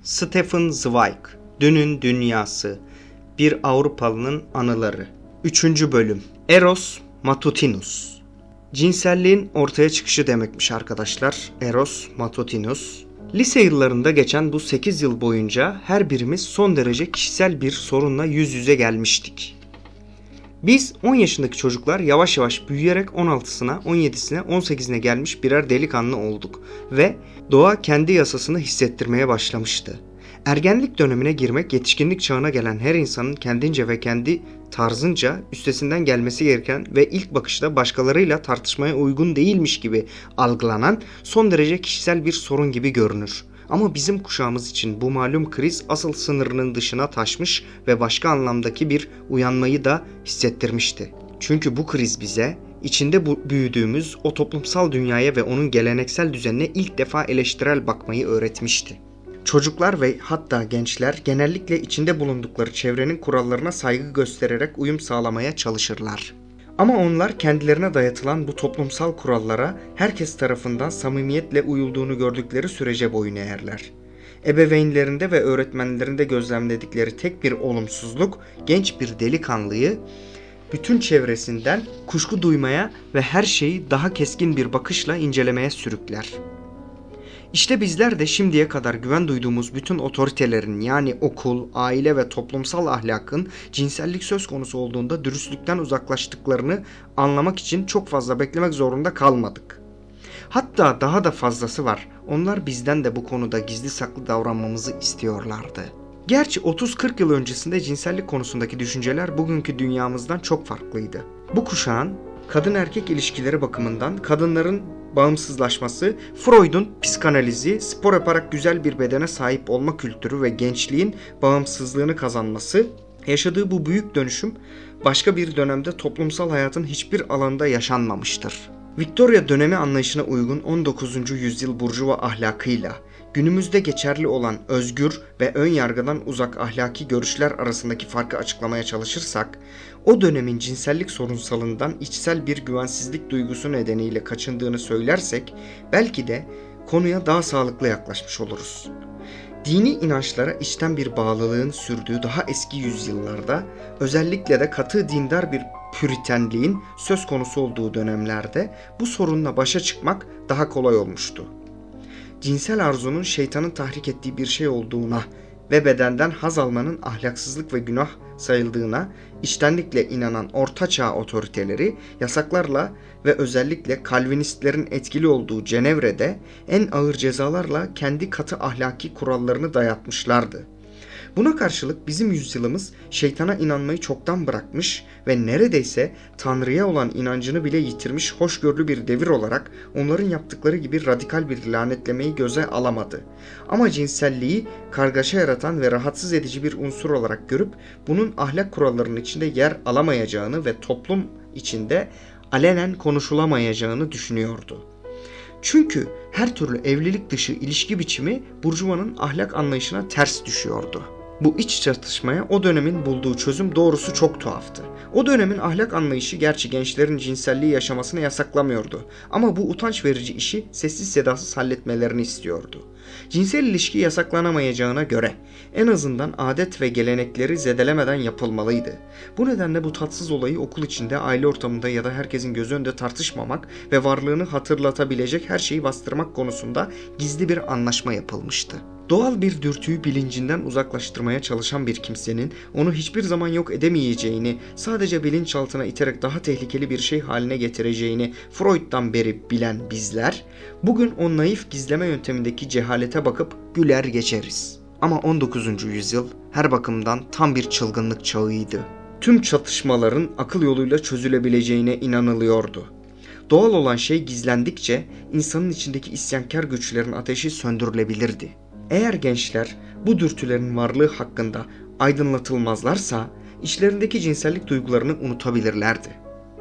Stefan Zweig, Dünün Dünyası, Bir Avrupalı'nın Anıları. 3. Bölüm. Eros Matutinus. Cinselliğin ortaya çıkışı demekmiş arkadaşlar. Eros Matutinus. Lise yıllarında geçen bu 8 yıl boyunca her birimiz son derece kişisel bir sorunla yüz yüze gelmiştik. Biz 10 yaşındaki çocuklar yavaş yavaş büyüyerek 16'sına, 17'sine, 18'ine gelmiş birer delikanlı olduk ve doğa kendi yasasını hissettirmeye başlamıştı. Ergenlik dönemine girmek, yetişkinlik çağına gelen her insanın kendince ve kendi tarzınca üstesinden gelmesi gereken ve ilk bakışta başkalarıyla tartışmaya uygun değilmiş gibi algılanan son derece kişisel bir sorun gibi görünür. Ama bizim kuşağımız için bu malum kriz asıl sınırının dışına taşmış ve başka anlamdaki bir uyanmayı da hissettirmişti. Çünkü bu kriz bize içinde büyüdüğümüz o toplumsal dünyaya ve onun geleneksel düzenine ilk defa eleştirel bakmayı öğretmişti. Çocuklar ve hatta gençler genellikle içinde bulundukları çevrenin kurallarına saygı göstererek uyum sağlamaya çalışırlar. Ama onlar kendilerine dayatılan bu toplumsal kurallara herkes tarafından samimiyetle uyulduğunu gördükleri sürece boyun eğerler. Ebeveynlerinde ve öğretmenlerinde gözlemledikleri tek bir olumsuzluk genç bir delikanlıyı bütün çevresinden kuşku duymaya ve her şeyi daha keskin bir bakışla incelemeye sürükler. İşte bizler de şimdiye kadar güven duyduğumuz bütün otoritelerin yani okul, aile ve toplumsal ahlakın cinsellik söz konusu olduğunda dürüstlükten uzaklaştıklarını anlamak için çok fazla beklemek zorunda kalmadık. Hatta daha da fazlası var. Onlar bizden de bu konuda gizli saklı davranmamızı istiyorlardı. Gerçi 30-40 yıl öncesinde cinsellik konusundaki düşünceler bugünkü dünyamızdan çok farklıydı. Bu kuşağın kadın erkek ilişkileri bakımından kadınların bağımsızlaşması, Freud'un psikanalizi, spor yaparak güzel bir bedene sahip olma kültürü ve gençliğin bağımsızlığını kazanması, yaşadığı bu büyük dönüşüm başka bir dönemde toplumsal hayatın hiçbir alanda yaşanmamıştır. Victoria dönemi anlayışına uygun 19. yüzyıl burjuva ahlakıyla günümüzde geçerli olan özgür ve ön yargıdan uzak ahlaki görüşler arasındaki farkı açıklamaya çalışırsak, o dönemin cinsellik sorunsalından içsel bir güvensizlik duygusu nedeniyle kaçındığını söylersek, belki de konuya daha sağlıklı yaklaşmış oluruz. Dini inançlara içten bir bağlılığın sürdüğü daha eski yüzyıllarda, özellikle de katı dindar bir püritenliğin söz konusu olduğu dönemlerde bu sorunla başa çıkmak daha kolay olmuştu. Cinsel arzunun şeytanın tahrik ettiği bir şey olduğuna ve bedenden haz almanın ahlaksızlık ve günah sayıldığına içtenlikle inanan ortaçağ otoriteleri yasaklarla ve özellikle Kalvinistlerin etkili olduğu Cenevre'de en ağır cezalarla kendi katı ahlaki kurallarını dayatmışlardı. Buna karşılık bizim yüzyılımız şeytana inanmayı çoktan bırakmış ve neredeyse Tanrı'ya olan inancını bile yitirmiş hoşgörülü bir devir olarak onların yaptıkları gibi radikal bir lanetlemeyi göze alamadı. Ama cinselliği kargaşa yaratan ve rahatsız edici bir unsur olarak görüp bunun ahlak kurallarının içinde yer alamayacağını ve toplum içinde alenen konuşulamayacağını düşünüyordu. Çünkü her türlü evlilik dışı ilişki biçimi burjuvanın ahlak anlayışına ters düşüyordu. Bu iç çatışmaya o dönemin bulduğu çözüm doğrusu çok tuhaftı. O dönemin ahlak anlayışı gerçi gençlerin cinselliği yaşamasını yasaklamıyordu. Ama bu utanç verici işi sessiz sedasız halletmelerini istiyordu. Cinsel ilişki yasaklanamayacağına göre en azından adet ve gelenekleri zedelemeden yapılmalıydı. Bu nedenle bu tatsız olayı okul içinde, aile ortamında ya da herkesin gözü önünde tartışmamak ve varlığını hatırlatabilecek her şeyi bastırmak konusunda gizli bir anlaşma yapılmıştı. Doğal bir dürtüyü bilincinden uzaklaştırmaya çalışan bir kimsenin onu hiçbir zaman yok edemeyeceğini, sadece bilinçaltına iterek daha tehlikeli bir şey haline getireceğini Freud'dan beri bilen bizler, bugün o naif gizleme yöntemindeki cehalete bakıp güler geçeriz. Ama 19. yüzyıl her bakımdan tam bir çılgınlık çağıydı. Tüm çatışmaların akıl yoluyla çözülebileceğine inanılıyordu. Doğal olan şey gizlendikçe insanın içindeki isyankar güçlerin ateşi söndürülebilirdi. Eğer gençler bu dürtülerin varlığı hakkında aydınlatılmazlarsa içlerindeki cinsellik duygularını unutabilirlerdi.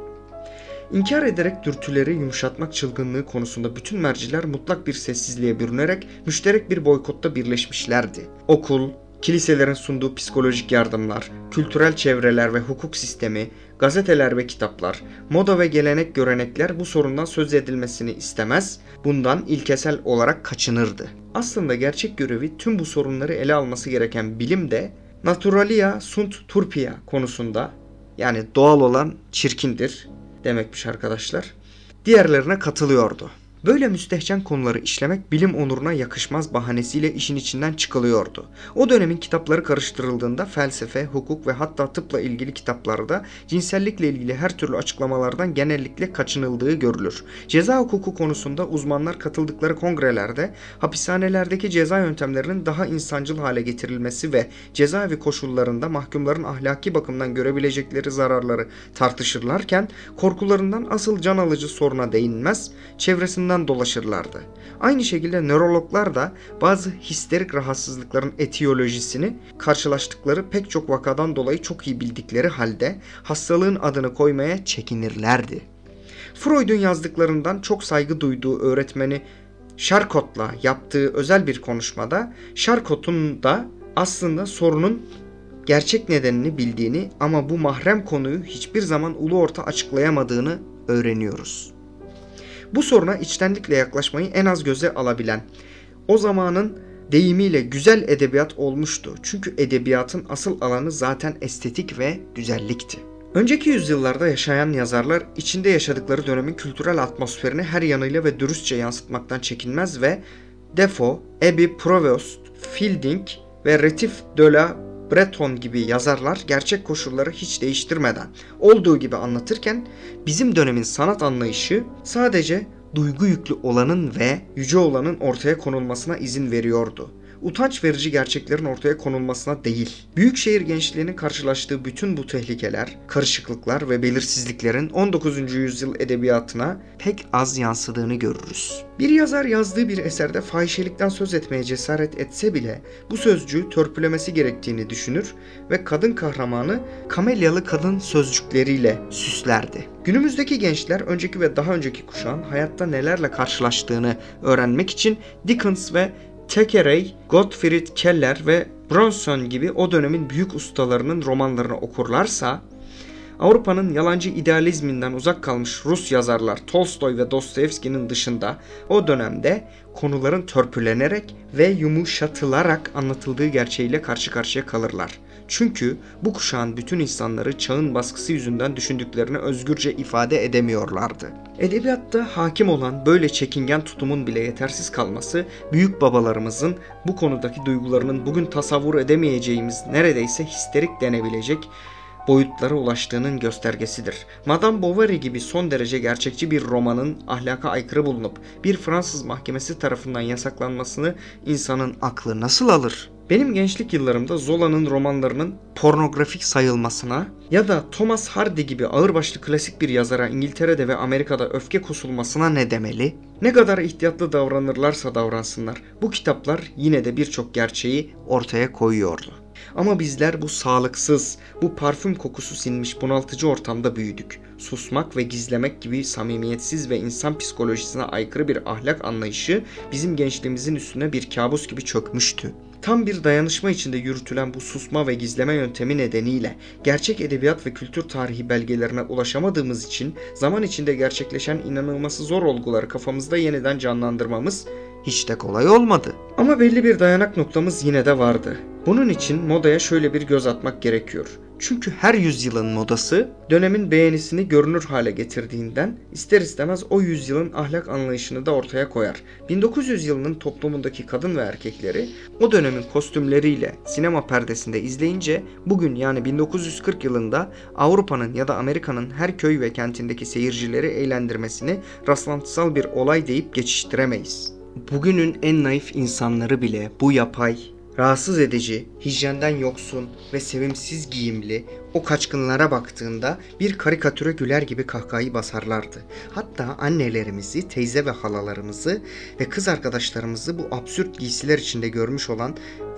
İnkar ederek dürtüleri yumuşatmak çılgınlığı konusunda bütün merciler mutlak bir sessizliğe bürünerek müşterek bir boykotta birleşmişlerdi. Okul, Kiliselerin sunduğu psikolojik yardımlar, kültürel çevreler ve hukuk sistemi, gazeteler ve kitaplar, moda ve gelenek görenekler bu sorundan söz edilmesini istemez, bundan ilkesel olarak kaçınırdı. Aslında gerçek görevi tüm bu sorunları ele alması gereken bilim de Naturalia sunt turpia konusunda, yani doğal olan çirkindir demekmiş arkadaşlar, diğerlerine katılıyordu. Böyle müstehcen konuları işlemek bilim onuruna yakışmaz bahanesiyle işin içinden çıkılıyordu. O dönemin kitapları karıştırıldığında felsefe, hukuk ve hatta tıpla ilgili kitaplarda cinsellikle ilgili her türlü açıklamalardan genellikle kaçınıldığı görülür. Ceza hukuku konusunda uzmanlar katıldıkları kongrelerde hapishanelerdeki ceza yöntemlerinin daha insancıl hale getirilmesi ve cezaevi koşullarında mahkumların ahlaki bakımdan görebilecekleri zararları tartışırlarken korkularından asıl can alıcı soruna değinmez, çevresinden dolaşırlardı. Aynı şekilde nörologlar da bazı histerik rahatsızlıkların etiyolojisini karşılaştıkları pek çok vakadan dolayı çok iyi bildikleri halde hastalığın adını koymaya çekinirlerdi. Freud'un yazdıklarından çok saygı duyduğu öğretmeni Charcot'la yaptığı özel bir konuşmada Charcot'un da aslında sorunun gerçek nedenini bildiğini ama bu mahrem konuyu hiçbir zaman ulu orta açıklayamadığını öğreniyoruz. Bu soruna içtenlikle yaklaşmayı en az göze alabilen, o zamanın deyimiyle güzel edebiyat olmuştu. Çünkü edebiyatın asıl alanı zaten estetik ve güzellikti. Önceki yüzyıllarda yaşayan yazarlar içinde yaşadıkları dönemin kültürel atmosferini her yanıyla ve dürüstçe yansıtmaktan çekinmez ve Defoe, Abbey Provost, Fielding ve Retief de la Breton gibi yazarlar gerçek koşulları hiç değiştirmeden olduğu gibi anlatırken bizim dönemin sanat anlayışı sadece duygu yüklü olanın ve yüce olanın ortaya konulmasına izin veriyordu. Utanç verici gerçeklerin ortaya konulmasına değil. Büyükşehir gençliğinin karşılaştığı bütün bu tehlikeler, karışıklıklar ve belirsizliklerin 19. yüzyıl edebiyatına pek az yansıdığını görürüz. Bir yazar yazdığı bir eserde fahişelikten söz etmeye cesaret etse bile bu sözcüğü törpülemesi gerektiğini düşünür ve kadın kahramanı kamelyalı kadın sözcükleriyle süslerdi. Günümüzdeki gençler önceki ve daha önceki kuşağın hayatta nelerle karşılaştığını öğrenmek için Dickens ve Thackeray, Gottfried Keller ve Bronson gibi o dönemin büyük ustalarının romanlarını okurlarsa, Avrupa'nın yalancı idealizminden uzak kalmış Rus yazarlar Tolstoy ve Dostoyevski'nin dışında o dönemde konuların törpülenerek ve yumuşatılarak anlatıldığı gerçeğiyle karşı karşıya kalırlar. Çünkü bu kuşağın bütün insanları çağın baskısı yüzünden düşündüklerini özgürce ifade edemiyorlardı. Edebiyatta hakim olan böyle çekingen tutumun bile yetersiz kalması, büyük babalarımızın bu konudaki duygularının bugün tasavvur edemeyeceğimiz neredeyse histerik denebilecek boyutlara ulaştığının göstergesidir. Madame Bovary gibi son derece gerçekçi bir romanın ahlaka aykırı bulunup bir Fransız mahkemesi tarafından yasaklanmasını insanın aklı nasıl alır? Benim gençlik yıllarımda Zola'nın romanlarının pornografik sayılmasına ya da Thomas Hardy gibi ağırbaşlı klasik bir yazara İngiltere'de ve Amerika'da öfke kusulmasına ne demeli? Ne kadar ihtiyatlı davranırlarsa davransınlar, bu kitaplar yine de birçok gerçeği ortaya koyuyordu. Ama bizler bu sağlıksız, bu parfüm kokusu sinmiş bunaltıcı ortamda büyüdük. Susmak ve gizlemek gibi samimiyetsiz ve insan psikolojisine aykırı bir ahlak anlayışı bizim gençliğimizin üstüne bir kabus gibi çökmüştü. Tam bir dayanışma içinde yürütülen bu susma ve gizleme yöntemi nedeniyle gerçek edebiyat ve kültür tarihi belgelerine ulaşamadığımız için zaman içinde gerçekleşen inanılması zor olguları kafamızda yeniden canlandırmamız hiç de kolay olmadı. Ama belli bir dayanak noktamız yine de vardı. Bunun için modaya şöyle bir göz atmak gerekiyor. Çünkü her yüzyılın modası dönemin beğenisini görünür hale getirdiğinden ister istemez o yüzyılın ahlak anlayışını da ortaya koyar. 1900 yılının toplumundaki kadın ve erkekleri o dönemin kostümleriyle sinema perdesinde izleyince bugün yani 1940 yılında Avrupa'nın ya da Amerika'nın her köy ve kentindeki seyircileri eğlendirmesini rastlantısal bir olay deyip geçiştiremeyiz. Bugünün en naif insanları bile bu yapay, rahatsız edici, hijyenden yoksun ve sevimsiz giyimli o kaçkınlara baktığında bir karikatüre güler gibi kahkahayı basarlardı. Hatta annelerimizi, teyze ve halalarımızı ve kız arkadaşlarımızı bu absürt giysiler içinde görmüş olan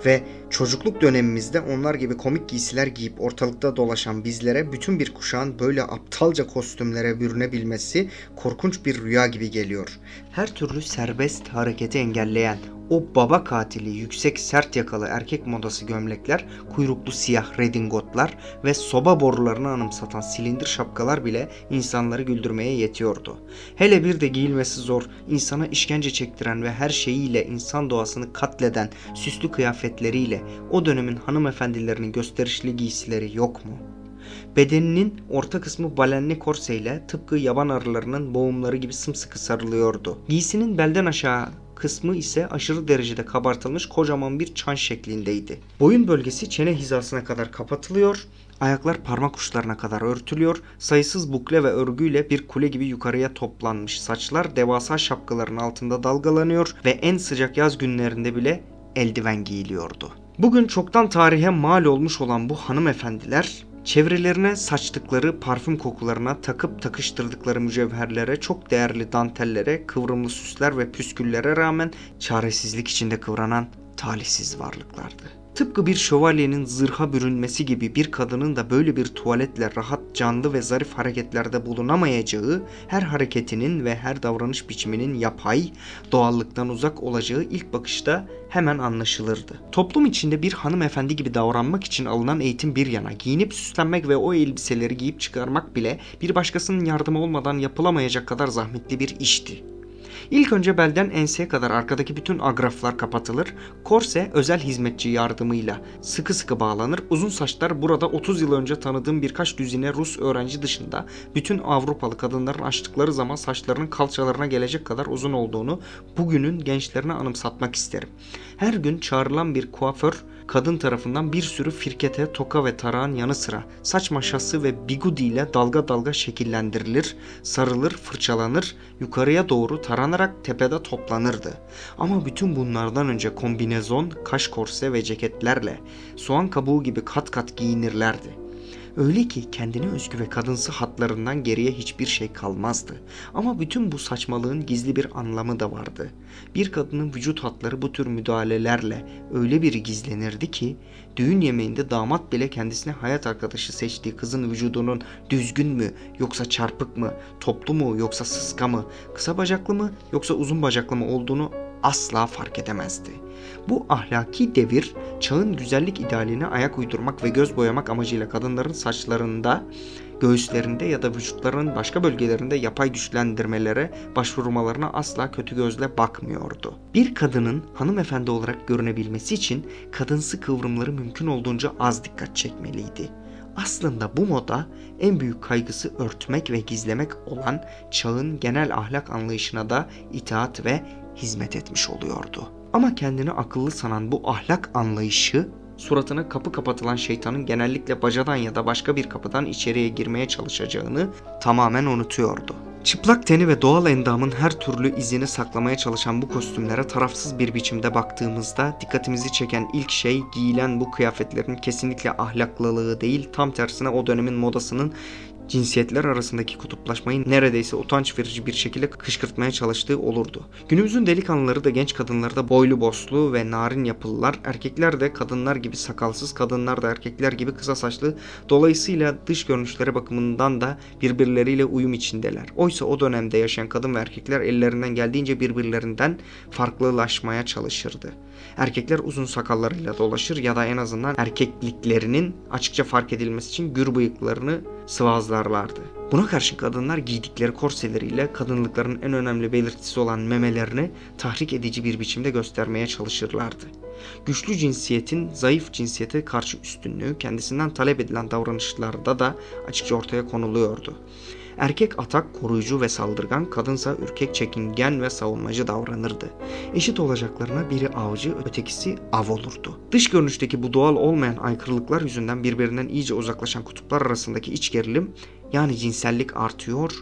Ve çocukluk dönemimizde onlar gibi komik giysiler giyip ortalıkta dolaşan bizlere bütün bir kuşağın böyle aptalca kostümlere bürünebilmesi korkunç bir rüya gibi geliyor. Her türlü serbest hareketi engelleyen o baba katili yüksek sert yakalı erkek modası gömlekler, kuyruklu siyah redingotlar ve soba borularını anımsatan silindir şapkalar bile insanları güldürmeye yetiyordu. Hele bir de giyilmesi zor, insana işkence çektiren ve her şeyiyle insan doğasını katleden süslü kıyafetleriyle o dönemin hanımefendilerinin gösterişli giysileri yok mu? Bedeninin orta kısmı balenli korseyle tıpkı yaban arılarının boğumları gibi sımsıkı sarılıyordu. Giysinin belden aşağı kısmı ise aşırı derecede kabartılmış kocaman bir çan şeklindeydi. Boyun bölgesi çene hizasına kadar kapatılıyor, ayaklar parmak uçlarına kadar örtülüyor, sayısız bukle ve örgüyle bir kule gibi yukarıya toplanmış saçlar devasa şapkaların altında dalgalanıyor ve en sıcak yaz günlerinde bile eldiven giyiliyordu. Bugün çoktan tarihe mal olmuş olan bu hanımefendiler, çevrelerine saçtıkları parfüm kokularına, takıp takıştırdıkları mücevherlere, çok değerli dantellere, kıvrımlı süsler ve püsküllere rağmen çaresizlik içinde kıvranan talihsiz varlıklardı. Tıpkı bir şövalyenin zırha bürünmesi gibi bir kadının da böyle bir tuvaletle rahat, canlı ve zarif hareketlerde bulunamayacağı, her hareketinin ve her davranış biçiminin yapay, doğallıktan uzak olacağı ilk bakışta hemen anlaşılırdı. Toplum içinde bir hanımefendi gibi davranmak için alınan eğitim bir yana, giyinip süslenmek ve o elbiseleri giyip çıkarmak bile bir başkasının yardımı olmadan yapılamayacak kadar zahmetli bir işti. İlk önce belden enseye kadar arkadaki bütün agraflar kapatılır, korse özel hizmetçi yardımıyla sıkı sıkı bağlanır, uzun saçlar burada 30 yıl önce tanıdığım birkaç düzine Rus öğrenci dışında bütün Avrupalı kadınların açtıkları zaman saçlarının kalçalarına gelecek kadar uzun olduğunu bugünün gençlerine anımsatmak isterim. Her gün çağrılan bir kuaför kadın tarafından bir sürü firkete, toka ve tarağın yanı sıra saç maşası ve bigudi ile dalga dalga şekillendirilir, sarılır, fırçalanır, yukarıya doğru taranarak tepede toplanırdı. Ama bütün bunlardan önce kombinezon, kaş korse ve ceketlerle soğan kabuğu gibi kat kat giyinirlerdi. Öyle ki kendine özgü ve kadınsı hatlarından geriye hiçbir şey kalmazdı. Ama bütün bu saçmalığın gizli bir anlamı da vardı. Bir kadının vücut hatları bu tür müdahalelerle öyle bir gizlenirdi ki düğün yemeğinde damat bile kendisine hayat arkadaşı seçtiği kızın vücudunun düzgün mü yoksa çarpık mı, toplu mu yoksa sıska mı, kısa bacaklı mı yoksa uzun bacaklı mı olduğunu asla fark edemezdi. Bu ahlaki devir çağın güzellik idealine ayak uydurmak ve göz boyamak amacıyla kadınların saçlarında, göğüslerinde ya da vücutlarının başka bölgelerinde yapay güçlendirmelere başvurmalarına asla kötü gözle bakmıyordu. Bir kadının hanımefendi olarak görünebilmesi için kadınsı kıvrımları mümkün olduğunca az dikkat çekmeliydi. Aslında bu moda en büyük kaygısı örtmek ve gizlemek olan çağın genel ahlak anlayışına da itaat ve hizmet etmiş oluyordu. Ama kendini akıllı sanan bu ahlak anlayışı suratına kapı kapatılan şeytanın genellikle bacadan ya da başka bir kapıdan içeriye girmeye çalışacağını tamamen unutuyordu. Çıplak teni ve doğal endamın her türlü izini saklamaya çalışan bu kostümlere tarafsız bir biçimde baktığımızda dikkatimizi çeken ilk şey giyilen bu kıyafetlerin kesinlikle ahlaklılığı değil, tam tersine o dönemin modasının cinsiyetler arasındaki kutuplaşmayı neredeyse utanç verici bir şekilde kışkırtmaya çalıştığı olurdu. Günümüzün delikanlıları da genç kadınları da boylu boslu ve narin yapılılar, erkekler de kadınlar gibi sakalsız, kadınlar da erkekler gibi kısa saçlı, dolayısıyla dış görünüşleri bakımından da birbirleriyle uyum içindeler. Oysa o dönemde yaşayan kadın ve erkekler ellerinden geldiğince birbirlerinden farklılaşmaya çalışırdı. Erkekler uzun sakallarıyla dolaşır ya da en azından erkekliklerinin açıkça fark edilmesi için gür bıyıklarını sıvazlarlardı. Buna karşın kadınlar giydikleri korseleriyle kadınlıkların en önemli belirtisi olan memelerini tahrik edici bir biçimde göstermeye çalışırlardı. Güçlü cinsiyetin zayıf cinsiyete karşı üstünlüğü kendisinden talep edilen davranışlarda da açıkça ortaya konuluyordu. Erkek atak, koruyucu ve saldırgan, kadınsa ürkek, çekingen ve savunmacı davranırdı. Eşit olacaklarına biri avcı, ötekisi av olurdu. Dış görünüşteki bu doğal olmayan aykırılıklar yüzünden birbirinden iyice uzaklaşan kutuplar arasındaki iç gerilim, yani cinsellik artıyor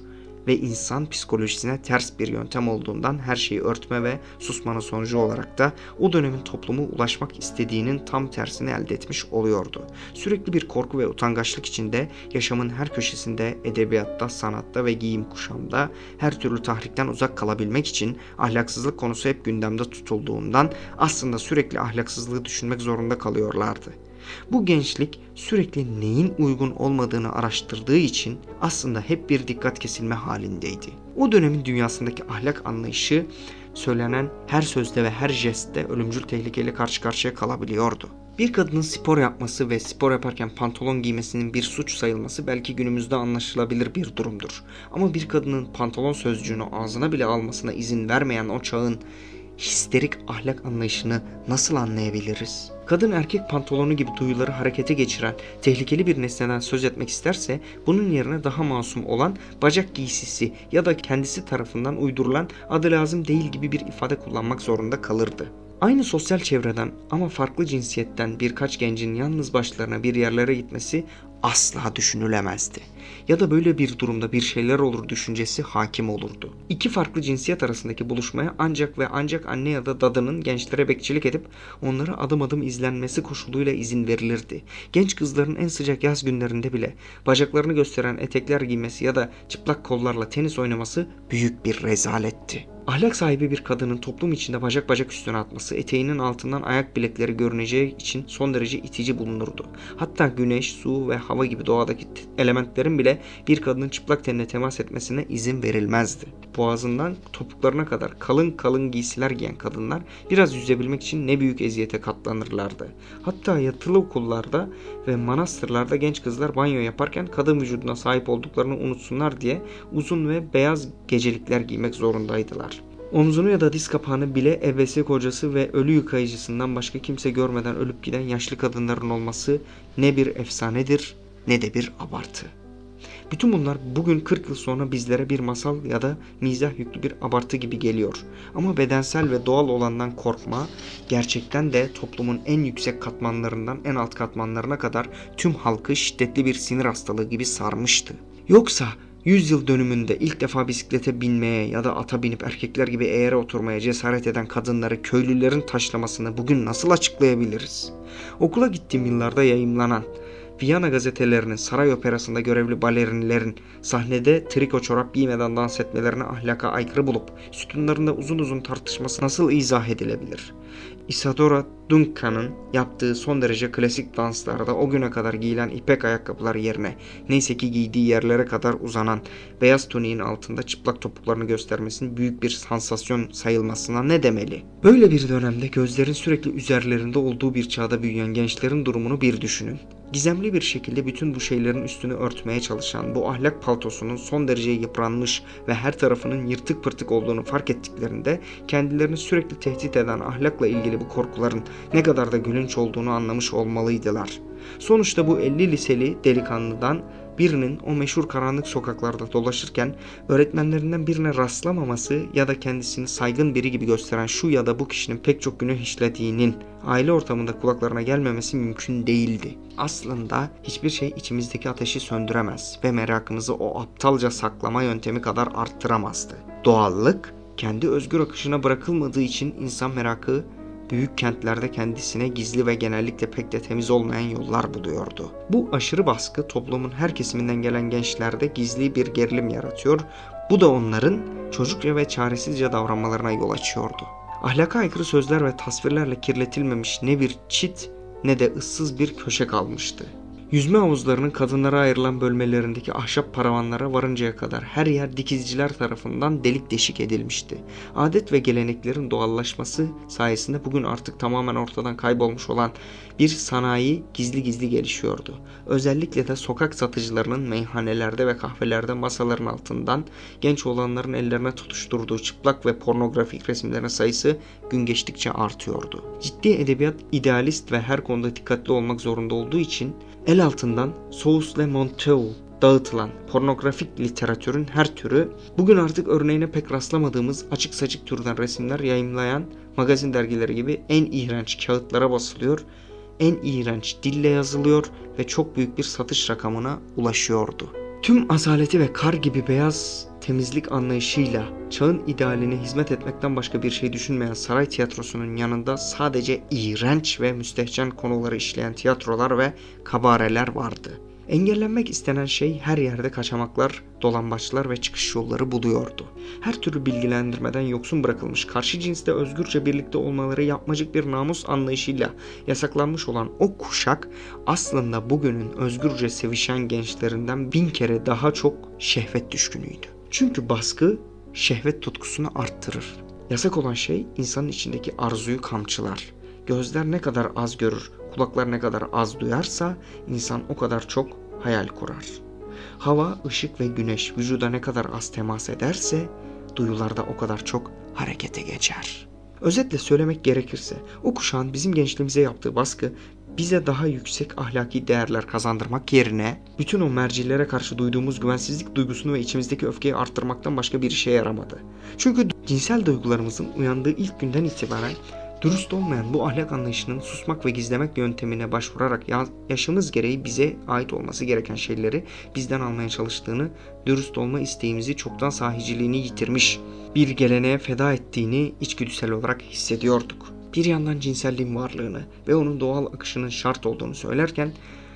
ve insan psikolojisine ters bir yöntem olduğundan her şeyi örtme ve susmanın sonucu olarak da o dönemin toplumu ulaşmak istediğinin tam tersini elde etmiş oluyordu. Sürekli bir korku ve utangaçlık içinde yaşamın her köşesinde, edebiyatta, sanatta ve giyim kuşamda her türlü tahrikten uzak kalabilmek için ahlaksızlık konusu hep gündemde tutulduğundan aslında sürekli ahlaksızlığı düşünmek zorunda kalıyorlardı. Bu gençlik sürekli neyin uygun olmadığını araştırdığı için aslında hep bir dikkat kesilme halindeydi. O dönemin dünyasındaki ahlak anlayışı söylenen her sözde ve her jestte ölümcül tehlikeyle karşı karşıya kalabiliyordu. Bir kadının spor yapması ve spor yaparken pantolon giymesinin bir suç sayılması belki günümüzde anlaşılabilir bir durumdur. Ama bir kadının pantolon sözcüğünü ağzına bile almasına izin vermeyen o çağın histerik ahlak anlayışını nasıl anlayabiliriz? Kadın erkek pantolonu gibi duyuları harekete geçiren tehlikeli bir nesneden söz etmek isterse bunun yerine daha masum olan bacak giysisi ya da kendisi tarafından uydurulan adı lazım değil gibi bir ifade kullanmak zorunda kalırdı. Aynı sosyal çevreden ama farklı cinsiyetten birkaç gencin yalnız başlarına bir yerlere gitmesi asla düşünülemezdi. Ya da böyle bir durumda bir şeyler olur düşüncesi hakim olurdu. İki farklı cinsiyet arasındaki buluşmaya ancak ve ancak anne ya da dadının gençlere bekçilik edip onlara adım adım izlenmesi koşuluyla izin verilirdi. Genç kızların en sıcak yaz günlerinde bile bacaklarını gösteren etekler giymesi ya da çıplak kollarla tenis oynaması büyük bir rezaletti. Ahlak sahibi bir kadının toplum içinde bacak bacak üstüne atması, eteğinin altından ayak bilekleri görüneceği için son derece itici bulunurdu. Hatta güneş, su ve hava gibi doğadaki elementlerin bile bir kadının çıplak tenine temas etmesine izin verilmezdi. Boğazından topuklarına kadar kalın kalın giysiler giyen kadınlar biraz yüzebilmek için ne büyük eziyete katlanırlardı. Hatta yatılı okullarda ve manastırlarda genç kızlar banyo yaparken kadın vücuduna sahip olduklarını unutsunlar diye uzun ve beyaz gecelikler giymek zorundaydılar. Omzunu ya da diz kapağını bile evvesi kocası ve ölü yıkayıcısından başka kimse görmeden ölüp giden yaşlı kadınların olması ne bir efsanedir ne de bir abartı. Bütün bunlar bugün 40 yıl sonra bizlere bir masal ya da mizah yüklü bir abartı gibi geliyor. Ama bedensel ve doğal olandan korkma gerçekten de toplumun en yüksek katmanlarından en alt katmanlarına kadar tüm halkı şiddetli bir sinir hastalığı gibi sarmıştı. Yoksa 100 yıl dönümünde ilk defa bisiklete binmeye ya da ata binip erkekler gibi eğere oturmaya cesaret eden kadınları köylülerin taşlamasını bugün nasıl açıklayabiliriz? Okula gittiğim yıllarda yayımlanan Viyana gazetelerinin saray operasında görevli balerinlerin sahnede triko çorap giymeden dans etmelerini ahlaka aykırı bulup sütunlarında uzun uzun tartışması nasıl izah edilebilir? Isadora Duncan'ın yaptığı son derece klasik danslarda o güne kadar giyilen ipek ayakkabılar yerine neyse ki giydiği yerlere kadar uzanan beyaz tuniğin altında çıplak topuklarını göstermesinin büyük bir sansasyon sayılmasına ne demeli? Böyle bir dönemde gözlerin sürekli üzerlerinde olduğu bir çağda büyüyen gençlerin durumunu bir düşünün. Gizemli bir şekilde bütün bu şeylerin üstünü örtmeye çalışan bu ahlak paltosunun son derece yıpranmış ve her tarafının yırtık pırtık olduğunu fark ettiklerinde kendilerini sürekli tehdit eden ahlakla ilgili bu korkuların ne kadar da gülünç olduğunu anlamış olmalıydılar. Sonuçta bu 50 liseli delikanlıdan birinin o meşhur karanlık sokaklarda dolaşırken öğretmenlerinden birine rastlamaması ya da kendisini saygın biri gibi gösteren şu ya da bu kişinin pek çok günah işlediğinin aile ortamında kulaklarına gelmemesi mümkün değildi. Aslında hiçbir şey içimizdeki ateşi söndüremez ve merakımızı o aptalca saklama yöntemi kadar arttıramazdı. Doğallık kendi özgür akışına bırakılmadığı için insan merakı büyük kentlerde kendisine gizli ve genellikle pek de temiz olmayan yollar buluyordu. Bu aşırı baskı toplumun her kesiminden gelen gençlerde gizli bir gerilim yaratıyor. Bu da onların çocukça ve çaresizce davranmalarına yol açıyordu. Ahlaka aykırı sözler ve tasvirlerle kirletilmemiş ne bir çit ne de ıssız bir köşe kalmıştı. Yüzme havuzlarının kadınlara ayrılan bölmelerindeki ahşap paravanlara varıncaya kadar her yer dikizciler tarafından delik deşik edilmişti. Adet ve geleneklerin doğallaşması sayesinde bugün artık tamamen ortadan kaybolmuş olan bir sanayi gizli gizli gelişiyordu. Özellikle de sokak satıcılarının meyhanelerde ve kahvelerde masaların altından genç olanların ellerine tutuşturduğu çıplak ve pornografik resimlerin sayısı gün geçtikçe artıyordu. Ciddi edebiyat idealist ve her konuda dikkatli olmak zorunda olduğu için el altından Sous le manteau dağıtılan pornografik literatürün her türü bugün artık örneğine pek rastlamadığımız açık saçık türden resimler yayımlayan magazin dergileri gibi en iğrenç kağıtlara basılıyor, en iğrenç dille yazılıyor ve çok büyük bir satış rakamına ulaşıyordu. Tüm azaleti ve kar gibi beyaz temizlik anlayışıyla çağın idealine hizmet etmekten başka bir şey düşünmeyen saray tiyatrosunun yanında sadece iğrenç ve müstehcen konuları işleyen tiyatrolar ve kabareler vardı. Engellenmek istenen şey her yerde kaçamaklar, dolambaçlar ve çıkış yolları buluyordu. Her türlü bilgilendirmeden yoksun bırakılmış, karşı cinsle özgürce birlikte olmaları yapmacık bir namus anlayışıyla yasaklanmış olan o kuşak aslında bugünün özgürce sevişen gençlerinden 1000 kere daha çok şehvet düşkünüydü. Çünkü baskı şehvet tutkusunu arttırır. Yasak olan şey insanın içindeki arzuyu kamçılar. Gözler ne kadar az görür, kulaklar ne kadar az duyarsa insan o kadar çok hayal kurar. Hava, ışık ve güneş vücuda ne kadar az temas ederse duyularda o kadar çok harekete geçer. Özetle söylemek gerekirse o kuşağın bizim gençliğimize yaptığı baskı bize daha yüksek ahlaki değerler kazandırmak yerine bütün o mercilere karşı duyduğumuz güvensizlik duygusunu ve içimizdeki öfkeyi arttırmaktan başka bir işe yaramadı. Çünkü cinsel duygularımızın uyandığı ilk günden itibaren dürüst olmayan bu ahlak anlayışının susmak ve gizlemek yöntemine başvurarak yaşımız gereği bize ait olması gereken şeyleri bizden almaya çalıştığını, dürüst olma isteğimizi çoktan sahiciliğini yitirmiş bir geleneğe feda ettiğini içgüdüsel olarak hissediyorduk. Bir yandan cinselliğin varlığını ve onun doğal akışının şart olduğunu söylerken,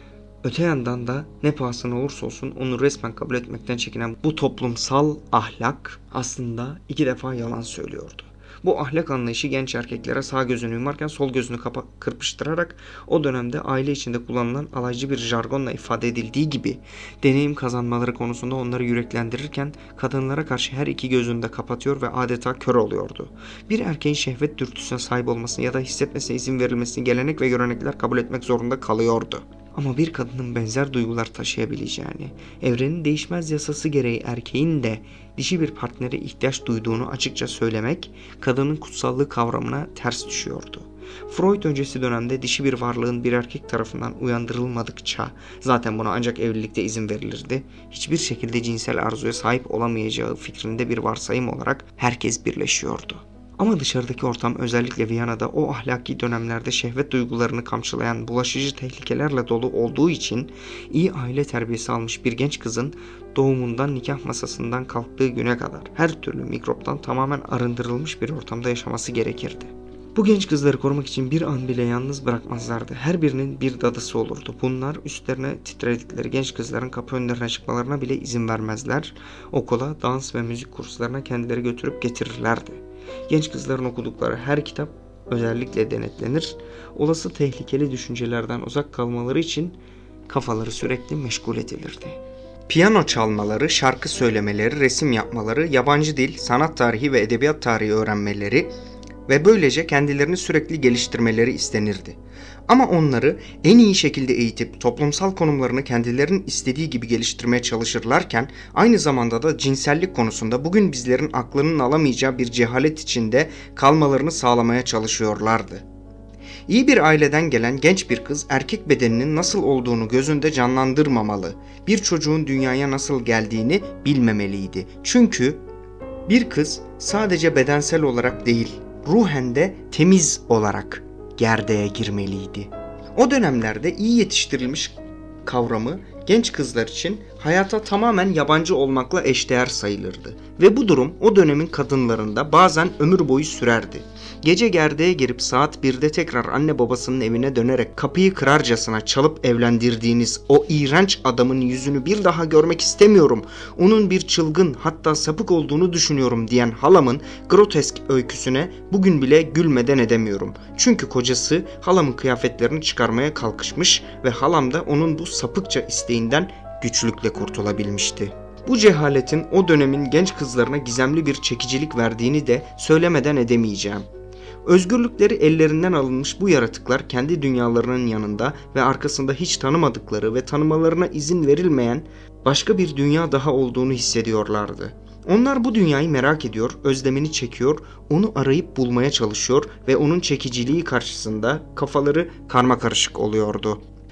öte yandan da ne pahasına olursa olsun onu resmen kabul etmekten çekinen bu toplumsal ahlak aslında 2 defa yalan söylüyordu. Bu ahlak anlayışı genç erkeklere sağ gözünü yumarken sol gözünü kırpıştırarak o dönemde aile içinde kullanılan alaycı bir jargonla ifade edildiği gibi deneyim kazanmaları konusunda onları yüreklendirirken kadınlara karşı her iki gözünü de kapatıyor ve adeta kör oluyordu. Bir erkeğin şehvet dürtüsüne sahip olmasını ya da hissetmesine izin verilmesini gelenek ve görenekler kabul etmek zorunda kalıyordu. Ama bir kadının benzer duygular taşıyabileceğini, evrenin değişmez yasası gereği erkeğin de dişi bir partnere ihtiyaç duyduğunu açıkça söylemek, kadının kutsallığı kavramına ters düşüyordu. Freud öncesi dönemde dişi bir varlığın bir erkek tarafından uyandırılmadıkça, zaten buna ancak evlilikte izin verilirdi, hiçbir şekilde cinsel arzuya sahip olamayacağı fikrinde bir varsayım olarak herkes birleşiyordu. Ama dışarıdaki ortam, özellikle Viyana'da o ahlaki dönemlerde şehvet duygularını kamçılayan bulaşıcı tehlikelerle dolu olduğu için iyi aile terbiyesi almış bir genç kızın doğumundan nikah masasından kalktığı güne kadar her türlü mikroptan tamamen arındırılmış bir ortamda yaşaması gerekirdi. Bu genç kızları korumak için bir an bile yalnız bırakmazlardı. Her birinin bir dadısı olurdu. Bunlar üstlerine titredikleri genç kızların kapı önlerine çıkmalarına bile izin vermezler. Okula, dans ve müzik kurslarına kendileri götürüp getirirlerdi. Genç kızların okudukları her kitap özellikle denetlenir. Olası tehlikeli düşüncelerden uzak kalmaları için kafaları sürekli meşgul edilirdi. Piyano çalmaları, şarkı söylemeleri, resim yapmaları, yabancı dil, sanat tarihi ve edebiyat tarihi öğrenmeleri ve böylece kendilerini sürekli geliştirmeleri istenirdi. Ama onları en iyi şekilde eğitip toplumsal konumlarını kendilerinin istediği gibi geliştirmeye çalışırlarken aynı zamanda da cinsellik konusunda bugün bizlerin aklının alamayacağı bir cehalet içinde kalmalarını sağlamaya çalışıyorlardı. İyi bir aileden gelen genç bir kız erkek bedeninin nasıl olduğunu gözünde canlandırmamalı, bir çocuğun dünyaya nasıl geldiğini bilmemeliydi. Çünkü bir kız sadece bedensel olarak değil, ruhen de temiz olarak gerdeğe girmeliydi. O dönemlerde iyi yetiştirilmiş kavramı genç kızlar için hayata tamamen yabancı olmakla eşdeğer sayılırdı. Ve bu durum o dönemin kadınlarında bazen ömür boyu sürerdi. Gece gerdeğe girip saat 1'de tekrar anne babasının evine dönerek kapıyı kırarcasına çalıp evlendirdiğiniz o iğrenç adamın yüzünü bir daha görmek istemiyorum, onun bir çılgın hatta sapık olduğunu düşünüyorum diyen halamın grotesk öyküsüne bugün bile gülmeden edemiyorum. Çünkü kocası halamın kıyafetlerini çıkarmaya kalkışmış ve halam da onun bu sapıkça isteğinden güçlükle kurtulabilmişti. Bu cehaletin o dönemin genç kızlarına gizemli bir çekicilik verdiğini de söylemeden edemeyeceğim. Özgürlükleri ellerinden alınmış bu yaratıklar kendi dünyalarının yanında ve arkasında hiç tanımadıkları ve tanımalarına izin verilmeyen başka bir dünya daha olduğunu hissediyorlardı. Onlar bu dünyayı merak ediyor, özlemini çekiyor, onu arayıp bulmaya çalışıyor ve onun çekiciliği karşısında kafaları karmakarışık oluyordu.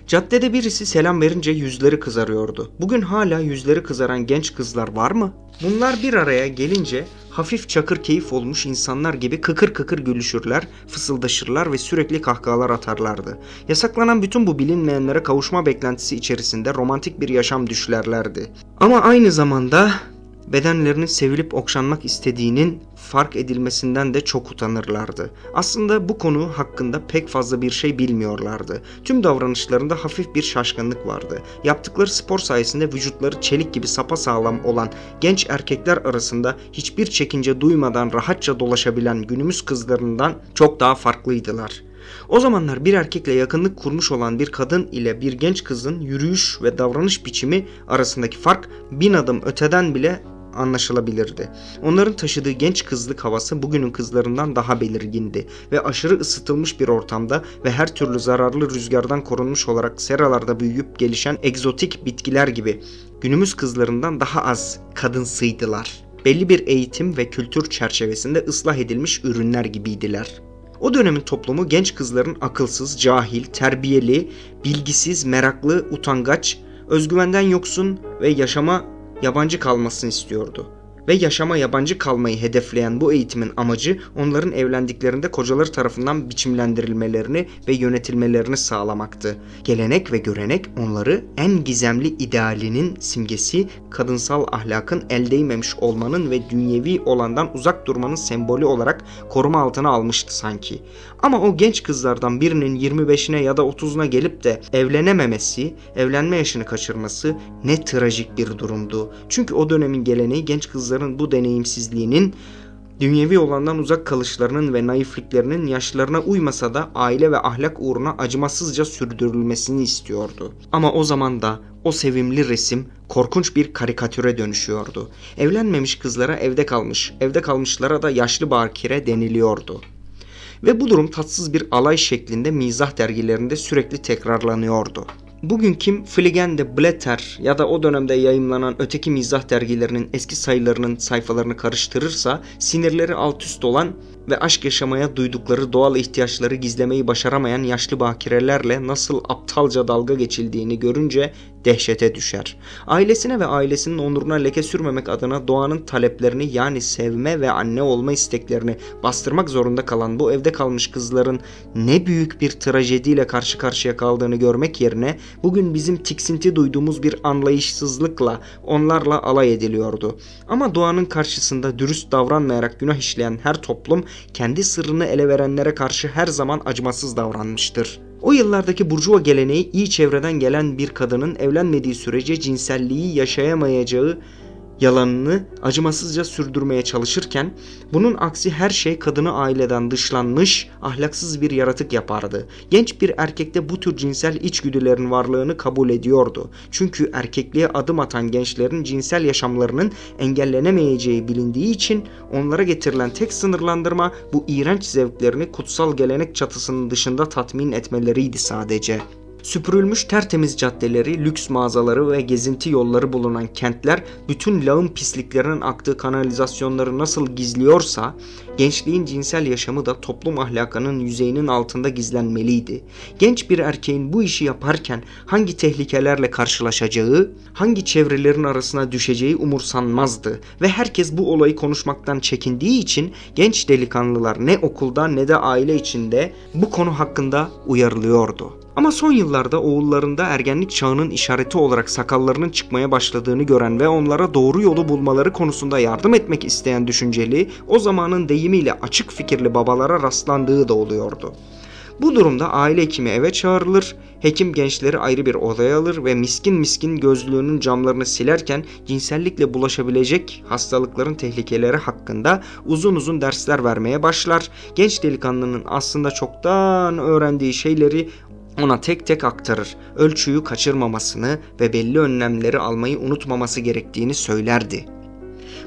Caddede birisi selam verince yüzleri kızarıyordu. Bugün hala yüzleri kızaran genç kızlar var mı? Bunlar bir araya gelince hafif çakır keyif olmuş insanlar gibi kıkır kıkır gülüşürler, fısıldaşırlar ve sürekli kahkahalar atarlardı. Yasaklanan bütün bu bilinmeyenlere kavuşma beklentisi içerisinde romantik bir yaşam düşlerlerdi. Ama aynı zamanda bedenlerinin sevilip okşanmak istediğinin fark edilmesinden de çok utanırlardı. Aslında bu konu hakkında pek fazla bir şey bilmiyorlardı. Tüm davranışlarında hafif bir şaşkınlık vardı. Yaptıkları spor sayesinde vücutları çelik gibi sapasağlam olan genç erkekler arasında hiçbir çekince duymadan rahatça dolaşabilen günümüz kızlarından çok daha farklıydılar. O zamanlar bir erkekle yakınlık kurmuş olan bir kadın ile bir genç kızın yürüyüş ve davranış biçimi arasındaki fark 1000 adım öteden bile anlaşılabilirdi. Onların taşıdığı genç kızlık havası bugünün kızlarından daha belirgindi ve aşırı ısıtılmış bir ortamda ve her türlü zararlı rüzgardan korunmuş olarak seralarda büyüyüp gelişen egzotik bitkiler gibi günümüz kızlarından daha az kadınsıydılar. Belli bir eğitim ve kültür çerçevesinde ıslah edilmiş ürünler gibiydiler. O dönemin toplumu genç kızların akılsız, cahil, terbiyeli, bilgisiz, meraklı, utangaç, özgüvenden yoksun ve yaşama yabancı kalmasını istiyordu. Ve yaşama yabancı kalmayı hedefleyen bu eğitimin amacı onların evlendiklerinde kocaları tarafından biçimlendirilmelerini ve yönetilmelerini sağlamaktı. Gelenek ve görenek onları en gizemli idealinin simgesi, kadınsal ahlakın el değmemiş olmanın ve dünyevi olandan uzak durmanın sembolü olarak koruma altına almıştı sanki. Ama o genç kızlardan birinin 25'ine ya da 30'una gelip de evlenememesi, evlenme yaşını kaçırması ne trajik bir durumdu. Çünkü o dönemin geleneği genç kızların bu deneyimsizliğinin, dünyevi olandan uzak kalışlarının ve naifliklerinin yaşlarına uymasa da aile ve ahlak uğruna acımasızca sürdürülmesini istiyordu. Ama o zaman da o sevimli resim korkunç bir karikatüre dönüşüyordu. Evlenmemiş kızlara evde kalmış, evde kalmışlara da yaşlı bakire deniliyordu. Ve bu durum tatsız bir alay şeklinde mizah dergilerinde sürekli tekrarlanıyordu. Bugün kim Fliegen Blätter ya da o dönemde yayımlanan öteki mizah dergilerinin eski sayılarının sayfalarını karıştırırsa sinirleri alt üst olan ve aşk yaşamaya duydukları doğal ihtiyaçları gizlemeyi başaramayan yaşlı bakirelerle nasıl aptalca dalga geçildiğini görünce dehşete düşer. Ailesine ve ailesinin onuruna leke sürmemek adına doğanın taleplerini, yani sevme ve anne olma isteklerini bastırmak zorunda kalan bu evde kalmış kızların ne büyük bir trajediyle karşı karşıya kaldığını görmek yerine bugün bizim tiksinti duyduğumuz bir anlayışsızlıkla onlarla alay ediliyordu. Ama doğanın karşısında dürüst davranmayarak günah işleyen her toplum kendi sırrını ele verenlere karşı her zaman acımasız davranmıştır. O yıllardaki burjuva geleneği iyi çevreden gelen bir kadının evlenmediği sürece cinselliği yaşayamayacağı yalanını acımasızca sürdürmeye çalışırken bunun aksi her şey kadını aileden dışlanmış, ahlaksız bir yaratık yapardı. Genç bir erkekte bu tür cinsel içgüdülerin varlığını kabul ediyordu. Çünkü erkekliğe adım atan gençlerin cinsel yaşamlarının engellenemeyeceği bilindiği için onlara getirilen tek sınırlandırma bu iğrenç zevklerini kutsal gelenek çatısının dışında tatmin etmeleriydi sadece. Süpürülmüş tertemiz caddeleri, lüks mağazaları ve gezinti yolları bulunan kentler bütün lağım pisliklerinin aktığı kanalizasyonları nasıl gizliyorsa, gençliğin cinsel yaşamı da toplum ahlakının yüzeyinin altında gizlenmeliydi. Genç bir erkeğin bu işi yaparken hangi tehlikelerle karşılaşacağı, hangi çevrelerin arasına düşeceği umursanmazdı ve herkes bu olayı konuşmaktan çekindiği için genç delikanlılar ne okulda ne de aile içinde bu konu hakkında uyarılıyordu. Ama son yıllarda oğullarında ergenlik çağının işareti olarak sakallarının çıkmaya başladığını gören ve onlara doğru yolu bulmaları konusunda yardım etmek isteyen düşünceli, o zamanın deyimiyle açık fikirli babalara rastlandığı da oluyordu. Bu durumda aile hekimi eve çağrılır, hekim gençleri ayrı bir odaya alır ve miskin miskin gözlüğünün camlarını silerken cinsellikle bulaşabilecek hastalıkların tehlikeleri hakkında uzun uzun dersler vermeye başlar. Genç delikanlının aslında çoktan öğrendiği şeyleri ona tek tek aktarır, ölçüyü kaçırmamasını ve belli önlemleri almayı unutmaması gerektiğini söylerdi.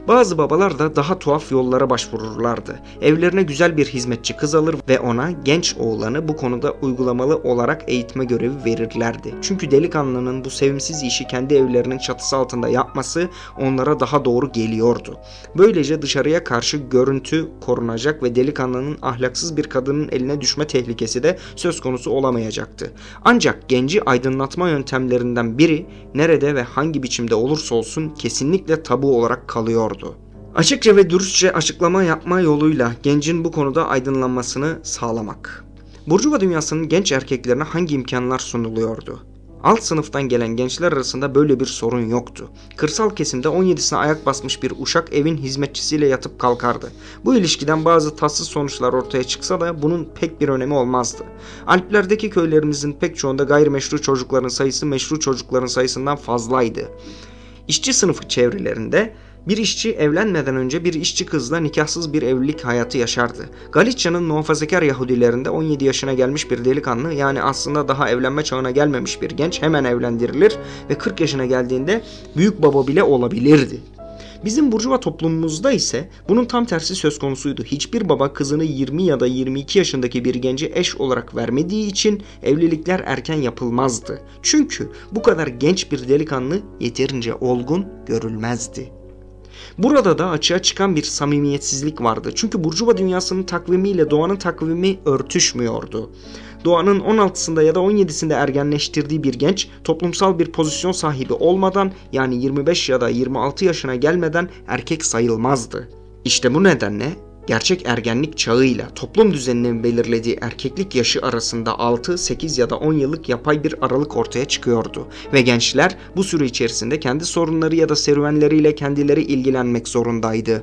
Bazı babalar da daha tuhaf yollara başvururlardı. Evlerine güzel bir hizmetçi kız alır ve ona genç oğlanı bu konuda uygulamalı olarak eğitme görevi verirlerdi. Çünkü delikanlının bu sevimsiz işi kendi evlerinin çatısı altında yapması onlara daha doğru geliyordu. Böylece dışarıya karşı görüntü korunacak ve delikanlının ahlaksız bir kadının eline düşme tehlikesi de söz konusu olamayacaktı. Ancak genci aydınlatma yöntemlerinden biri nerede ve hangi biçimde olursa olsun kesinlikle tabu olarak kalıyordu. Açıkça ve dürüstçe açıklama yapma yoluyla gencin bu konuda aydınlanmasını sağlamak. Burjuva dünyasının genç erkeklerine hangi imkanlar sunuluyordu? Alt sınıftan gelen gençler arasında böyle bir sorun yoktu. Kırsal kesimde 17'sine ayak basmış bir uşak evin hizmetçisiyle yatıp kalkardı. Bu ilişkiden bazı tatsız sonuçlar ortaya çıksa da bunun pek bir önemi olmazdı. Alplerdeki köylerimizin pek çoğunda gayrimeşru çocukların sayısı meşru çocukların sayısından fazlaydı. İşçi sınıfı çevrelerinde bir işçi evlenmeden önce bir işçi kızla nikahsız bir evlilik hayatı yaşardı. Galicia'nın muhafazakar Yahudilerinde 17 yaşına gelmiş bir delikanlı, yani aslında daha evlenme çağına gelmemiş bir genç hemen evlendirilir ve 40 yaşına geldiğinde büyük baba bile olabilirdi. Bizim burjuva toplumumuzda ise bunun tam tersi söz konusuydu. Hiçbir baba kızını 20 ya da 22 yaşındaki bir gence eş olarak vermediği için evlilikler erken yapılmazdı. Çünkü bu kadar genç bir delikanlı yeterince olgun görülmezdi. Burada da açığa çıkan bir samimiyetsizlik vardı. Çünkü burjuva dünyasının takvimiyle doğanın takvimi örtüşmüyordu. Doğanın 16'sında ya da 17'sinde ergenleştirdiği bir genç toplumsal bir pozisyon sahibi olmadan, yani 25 ya da 26 yaşına gelmeden erkek sayılmazdı. İşte bu nedenle gerçek ergenlik çağıyla toplum düzeninin belirlediği erkeklik yaşı arasında 6, 8 ya da 10 yıllık yapay bir aralık ortaya çıkıyordu. Ve gençler bu süre içerisinde kendi sorunları ya da serüvenleriyle kendileri ilgilenmek zorundaydı.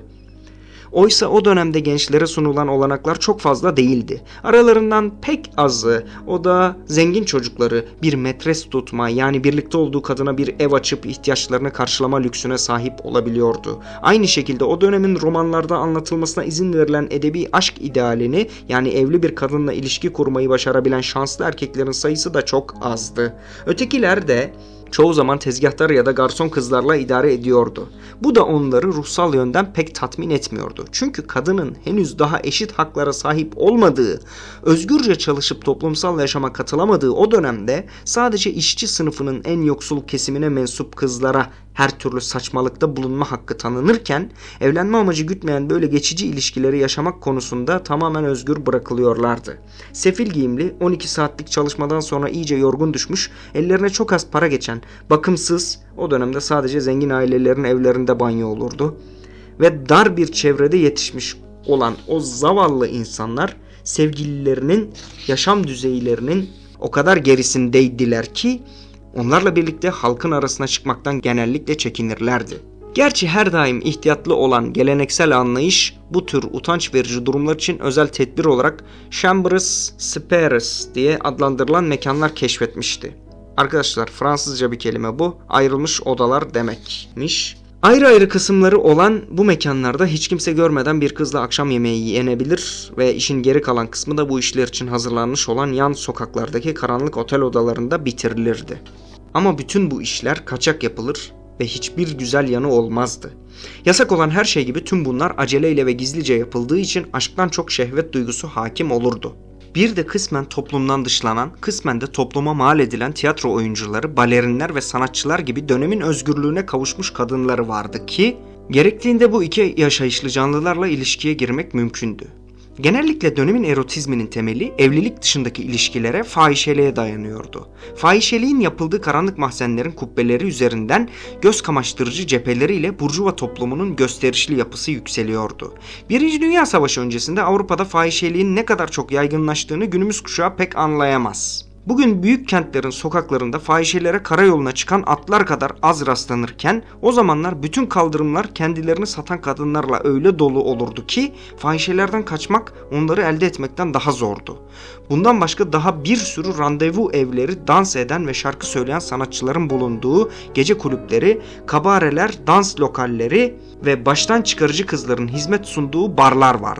Oysa o dönemde gençlere sunulan olanaklar çok fazla değildi. Aralarından pek azı, o da zengin çocukları, bir metres tutma, yani birlikte olduğu kadına bir ev açıp ihtiyaçlarını karşılama lüksüne sahip olabiliyordu. Aynı şekilde o dönemin romanlarda anlatılmasına izin verilen edebi aşk idealini, yani evli bir kadınla ilişki kurmayı başarabilen şanslı erkeklerin sayısı da çok azdı. Ötekiler de çoğu zaman tezgahtar ya da garson kızlarla idare ediyordu. Bu da onları ruhsal yönden pek tatmin etmiyordu. Çünkü kadının henüz daha eşit haklara sahip olmadığı, özgürce çalışıp toplumsal yaşama katılamadığı o dönemde sadece işçi sınıfının en yoksul kesimine mensup kızlara her türlü saçmalıkta bulunma hakkı tanınırken, evlenme amacı gütmeyen böyle geçici ilişkileri yaşamak konusunda tamamen özgür bırakılıyorlardı. Sefil giyimli, 12 saatlik çalışmadan sonra iyice yorgun düşmüş, ellerine çok az para geçen, bakımsız, o dönemde sadece zengin ailelerin evlerinde banyo olurdu ve dar bir çevrede yetişmiş olan o zavallı insanlar sevgililerinin yaşam düzeylerinin o kadar gerisindeydiler ki onlarla birlikte halkın arasına çıkmaktan genellikle çekinirlerdi. Gerçi her daim ihtiyatlı olan geleneksel anlayış bu tür utanç verici durumlar için özel tedbir olarak chambres séparées diye adlandırılan mekanlar keşfetmişti. Arkadaşlar, Fransızca bir kelime bu. Ayrılmış odalar demekmiş. Ayrı ayrı kısımları olan bu mekanlarda hiç kimse görmeden bir kızla akşam yemeği yenebilir ve işin geri kalan kısmı da bu işler için hazırlanmış olan yan sokaklardaki karanlık otel odalarında bitirilirdi. Ama bütün bu işler kaçak yapılır ve hiçbir güzel yanı olmazdı. Yasak olan her şey gibi tüm bunlar aceleyle ve gizlice yapıldığı için aşktan çok şehvet duygusu hakim olurdu. Bir de kısmen toplumdan dışlanan, kısmen de topluma mal edilen tiyatro oyuncuları, balerinler ve sanatçılar gibi dönemin özgürlüğüne kavuşmuş kadınları vardı ki, gerektiğinde bu iki yaşayışlı canlılarla ilişkiye girmek mümkündü. Genellikle dönemin erotizminin temeli evlilik dışındaki ilişkilere, fahişeliğe dayanıyordu. Fahişeliğin yapıldığı karanlık mahzenlerin kubbeleri üzerinden göz kamaştırıcı cepheleriyle burjuva toplumunun gösterişli yapısı yükseliyordu. Birinci Dünya Savaşı öncesinde Avrupa'da fahişeliğin ne kadar çok yaygınlaştığını günümüz kuşağı pek anlayamaz. Bugün büyük kentlerin sokaklarında fahişelere karayoluna çıkan atlar kadar az rastlanırken, o zamanlar bütün kaldırımlar kendilerini satan kadınlarla öyle dolu olurdu ki fahişelerden kaçmak onları elde etmekten daha zordu. Bundan başka daha bir sürü randevu evleri, dans eden ve şarkı söyleyen sanatçıların bulunduğu gece kulüpleri, kabareler, dans lokalleri ve baştan çıkarıcı kızların hizmet sunduğu barlar vardı.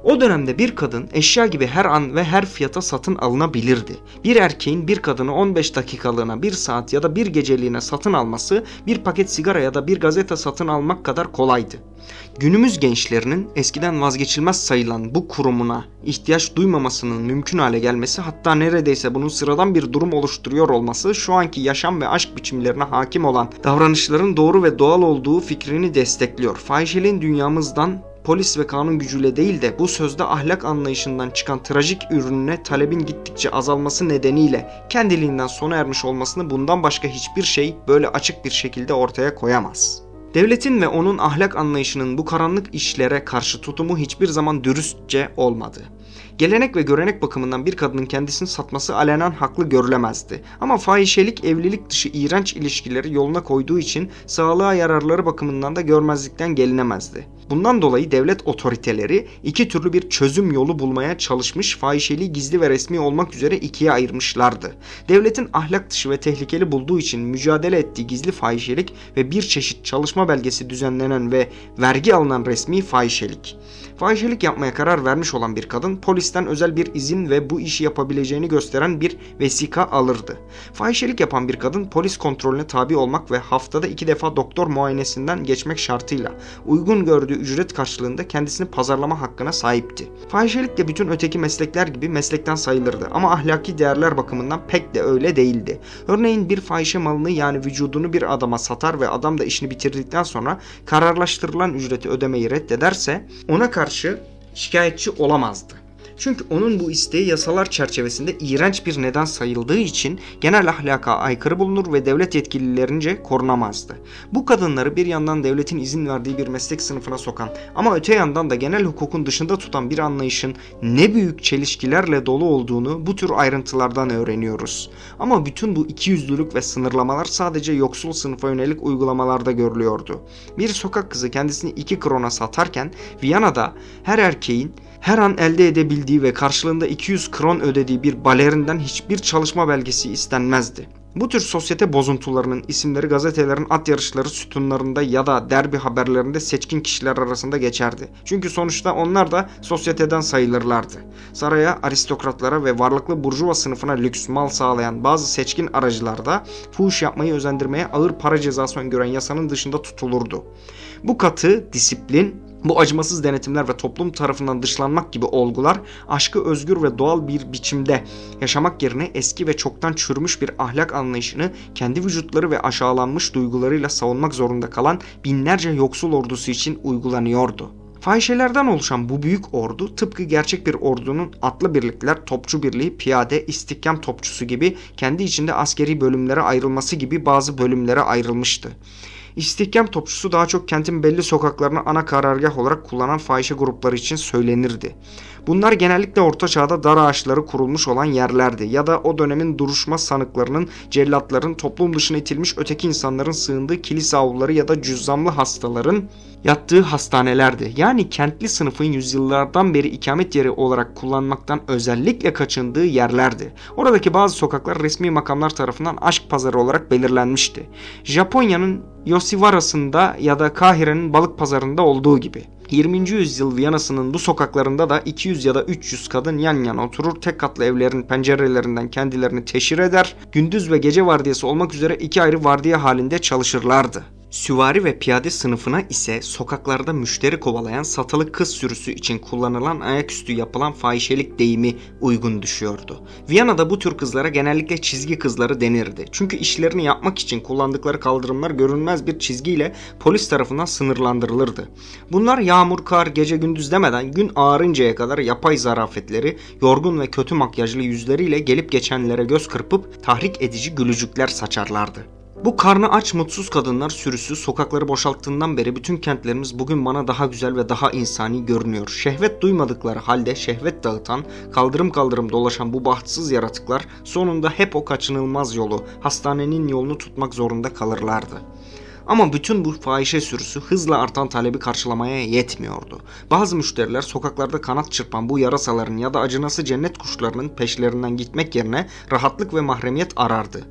O dönemde bir kadın eşya gibi her an ve her fiyata satın alınabilirdi. Bir erkeğin bir kadını 15 dakikalığına, 1 saat ya da bir geceliğine satın alması bir paket sigara ya da bir gazete satın almak kadar kolaydı. Günümüz gençlerinin eskiden vazgeçilmez sayılan bu kurumuna ihtiyaç duymamasının mümkün hale gelmesi, hatta neredeyse bunun sıradan bir durum oluşturuyor olması şu anki yaşam ve aşk biçimlerine hakim olan davranışların doğru ve doğal olduğu fikrini destekliyor. Fahişeliğin dünyamızdan polis ve kanun gücüyle değil de bu sözde ahlak anlayışından çıkan trajik ürününe talebin gittikçe azalması nedeniyle kendiliğinden sona ermiş olmasını bundan başka hiçbir şey böyle açık bir şekilde ortaya koyamaz. Devletin ve onun ahlak anlayışının bu karanlık işlere karşı tutumu hiçbir zaman dürüstçe olmadı. Gelenek ve görenek bakımından bir kadının kendisini satması alenen haklı görülemezdi. Ama fahişelik evlilik dışı iğrenç ilişkileri yoluna koyduğu için sağlığa yararları bakımından da görmezlikten gelinemezdi. Bundan dolayı devlet otoriteleri iki türlü bir çözüm yolu bulmaya çalışmış, fahişeliği gizli ve resmi olmak üzere ikiye ayırmışlardı. Devletin ahlak dışı ve tehlikeli bulduğu için mücadele ettiği gizli fahişelik ve bir çeşit çalışma belgesi düzenlenen ve vergi alınan resmi fahişelik. Fahişelik yapmaya karar vermiş olan bir kadın polisten özel bir izin ve bu işi yapabileceğini gösteren bir vesika alırdı. Fahişelik yapan bir kadın polis kontrolüne tabi olmak ve haftada 2 defa doktor muayenesinden geçmek şartıyla uygun gördüğü ücret karşılığında kendisini pazarlama hakkına sahipti. Fahişelik de bütün öteki meslekler gibi meslekten sayılırdı ama ahlaki değerler bakımından pek de öyle değildi. Örneğin bir fahişe malını, yani vücudunu bir adama satar ve adam da işini bitirdikten sonra kararlaştırılan ücreti ödemeyi reddederse ona karşı şikayetçi olamazdı. Çünkü onun bu isteği yasalar çerçevesinde iğrenç bir neden sayıldığı için genel ahlaka aykırı bulunur ve devlet yetkililerince korunamazdı. Bu kadınları bir yandan devletin izin verdiği bir meslek sınıfına sokan ama öte yandan da genel hukukun dışında tutan bir anlayışın ne büyük çelişkilerle dolu olduğunu bu tür ayrıntılardan öğreniyoruz. Ama bütün bu ikiyüzlülük ve sınırlamalar sadece yoksul sınıfa yönelik uygulamalarda görülüyordu. Bir sokak kızı kendisini 2 krona satarken Viyana'da her erkeğin her an elde edebildiği ve karşılığında 200 kron ödediği bir balerinden hiçbir çalışma belgesi istenmezdi. Bu tür sosyete bozuntularının isimleri gazetelerin at yarışları sütunlarında ya da derbi haberlerinde seçkin kişiler arasında geçerdi. Çünkü sonuçta onlar da sosyeteden sayılırlardı. Saraya, aristokratlara ve varlıklı burjuva sınıfına lüks mal sağlayan bazı seçkin aracılar da fuhuş yapmayı özendirmeye ağır para cezası öngören yasanın dışında tutulurdu. Bu katı disiplin, bu acımasız denetimler ve toplum tarafından dışlanmak gibi olgular aşkı özgür ve doğal bir biçimde yaşamak yerine eski ve çoktan çürümüş bir ahlak anlayışını kendi vücutları ve aşağılanmış duygularıyla savunmak zorunda kalan binlerce yoksul ordusu için uygulanıyordu. Fahişelerden oluşan bu büyük ordu tıpkı gerçek bir ordunun atlı birlikler, topçu birliği, piyade, istihkam topçusu gibi kendi içinde askeri bölümlere ayrılması gibi bazı bölümlere ayrılmıştı. İstihkam topçusu daha çok kentin belli sokaklarını ana karargah olarak kullanan fahişe grupları için söylenirdi. Bunlar genellikle orta çağda dar ağaçları kurulmuş olan yerlerdi ya da o dönemin duruşma sanıklarının, cellatların, toplum dışına itilmiş öteki insanların sığındığı kilise avluları ya da cüzzamlı hastaların yattığı hastanelerdi. Yani kentli sınıfın yüzyıllardan beri ikamet yeri olarak kullanmaktan özellikle kaçındığı yerlerdi. Oradaki bazı sokaklar resmi makamlar tarafından aşk pazarı olarak belirlenmişti. Japonya'nın Yoshiwara'sında ya da Kahire'nin balık pazarında olduğu gibi. 20. yüzyıl Viyana'sının bu sokaklarında da 200 ya da 300 kadın yan yana oturur, tek katlı evlerin pencerelerinden kendilerini teşhir eder, gündüz ve gece vardiyası olmak üzere 2 ayrı vardiya halinde çalışırlardı. Süvari ve piyade sınıfına ise sokaklarda müşteri kovalayan satılık kız sürüsü için kullanılan ayaküstü yapılan fahişelik deyimi uygun düşüyordu. Viyana'da bu tür kızlara genellikle çizgi kızları denirdi. Çünkü işlerini yapmak için kullandıkları kaldırımlar görünmez bir çizgiyle polis tarafından sınırlandırılırdı. Bunlar yağmur, kar, gece gündüz demeden gün ağarıncaya kadar yapay zarafetleri, yorgun ve kötü makyajlı yüzleriyle gelip geçenlere göz kırpıp tahrik edici gülücükler saçarlardı. Bu karnı aç mutsuz kadınlar sürüsü sokakları boşalttığından beri bütün kentlerimiz bugün bana daha güzel ve daha insani görünüyor. Şehvet duymadıkları halde şehvet dağıtan, kaldırım kaldırım dolaşan bu bahtsız yaratıklar sonunda hep o kaçınılmaz yolu, hastanenin yolunu tutmak zorunda kalırlardı. Ama bütün bu fahişe sürüsü hızla artan talebi karşılamaya yetmiyordu. Bazı müşteriler sokaklarda kanat çırpan bu yarasaların ya da acınası cennet kuşlarının peşlerinden gitmek yerine rahatlık ve mahremiyet arardı.